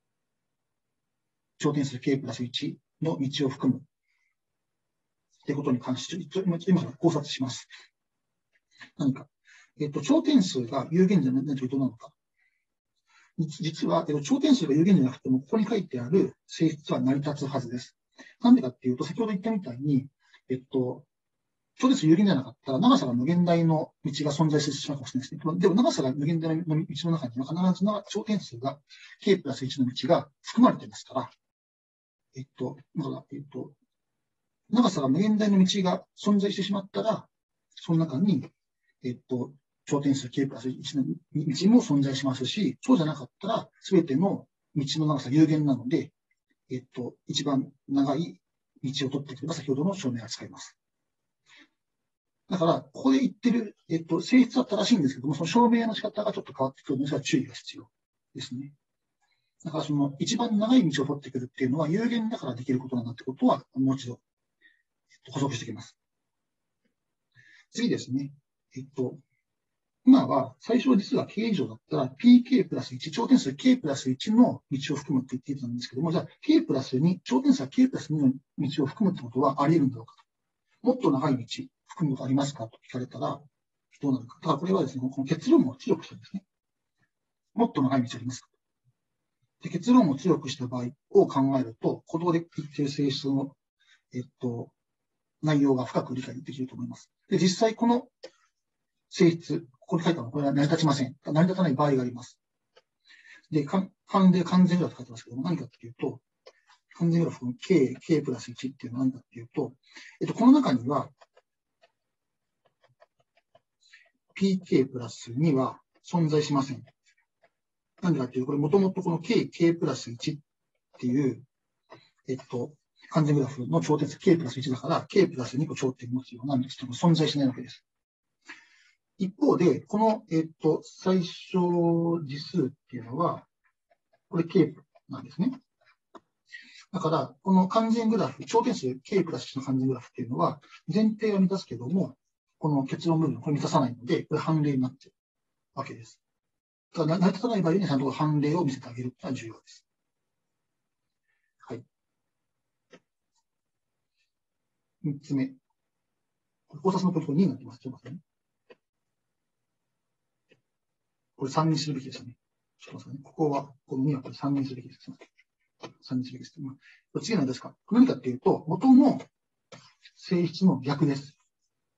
頂点数 k プラス1の道を含む。ということに関して、今から考察します。何か。頂点数が有限じゃないとどうなのか。実は、頂点数が有限じゃなくても、ここに書いてある性質は成り立つはずです。なんでかっていうと、先ほど言ったみたいに、頂点数有限じゃなかったら、長さが無限大の道が存在してしまうかもしれないですね。でも長さが無限大の道の中には必ず頂点数が k プラス1の道が含まれていますから、長さが無限大の道が存在してしまったら、その中に、頂点数 k プラス1の道も存在しますし、そうじゃなかったら、すべての道の長さ有限なので、一番長い道を取ってくれば先ほどの証明が使えます。だから、ここで言ってる、性質は正しいんですけども、その証明の仕方がちょっと変わってくるので、それは注意が必要ですね。だから、その一番長い道を取ってくるっていうのは有限だからできることなんだってことは、もう一度、補足しておきます。次ですね。今は最小実数が k 以上だったら pk プラス1、頂点数 k プラス1の道を含むって言ってたんですけども、じゃあ k プラス2、頂点数は k プラス2の道を含むってことはあり得るんだろうかと。もっと長い道含むことありますかと聞かれたら、どうなるか。だからこれはですね、この結論を強くしたんですね。もっと長い道ありますかで結論を強くした場合を考えると、ここで言っている性質の、内容が深く理解できると思います。で、実際この性質、ここに書いたのはこれは成り立ちません。成り立たない場合があります。で、完全グラフと書いてますけども、何かっていうと、完全グラフの k プラス1っていうのは何かっていうと、この中には、pk プラス2は存在しません。何でかっていうと、これもともとこの k プラス1っていう、完全グラフの頂点数 k プラス1だから、k プラス2個頂点を持つような道というのは存在しないわけです。一方で、この、最小次数っていうのは、これ k なんですね。だから、この完全グラフ、頂点数 k プラス1の完全グラフっていうのは、前提は満たすけども、この結論部分、これ満たさないので、これ判例になっているわけです。だから成り立たない場合にちゃんと判例を見せてあげるのが重要です。はい。3つ目。考察のポイント2になってます。ちょっと待ってね。これ3にするべきですよね。ちょっと待ってね。ここは、この2はこれ3にするべきです。3にするべきです。次は何ですか？何かっていうと、元の性質の逆です。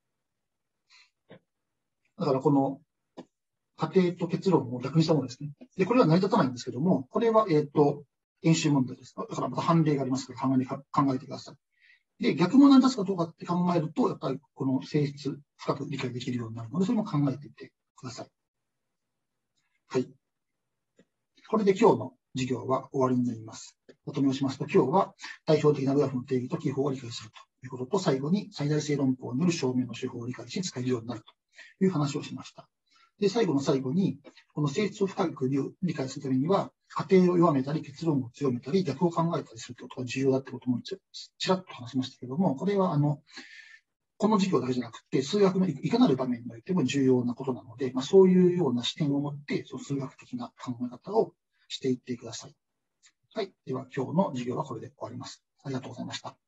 だからこの仮定と結論を逆にしたものですね。で、これは成り立たないんですけども、これは、演習問題です。だからまた判例がありますから考えてください。で、逆も成り立つかどうかって考えると、やっぱりこの性質深く理解できるようになるので、それも考えていってください。はい。これで今日の授業は終わりになります。まとめをしますと、今日は代表的なグラフの定義と記法を理解するということと、最後に最大性論法による証明の手法を理解し使えるようになるという話をしました。で、最後の最後に、この性質を深く理解するためには、仮定を弱めたり、結論を強めたり、逆を考えたりすることが重要だってこともちらっと話しましたけども、これは、 この授業だけじゃなくて、数学のいかなる場面においても重要なことなので、そういうような視点を持って、数学的な考え方をしていってください。はい。では、今日の授業はこれで終わります。ありがとうございました。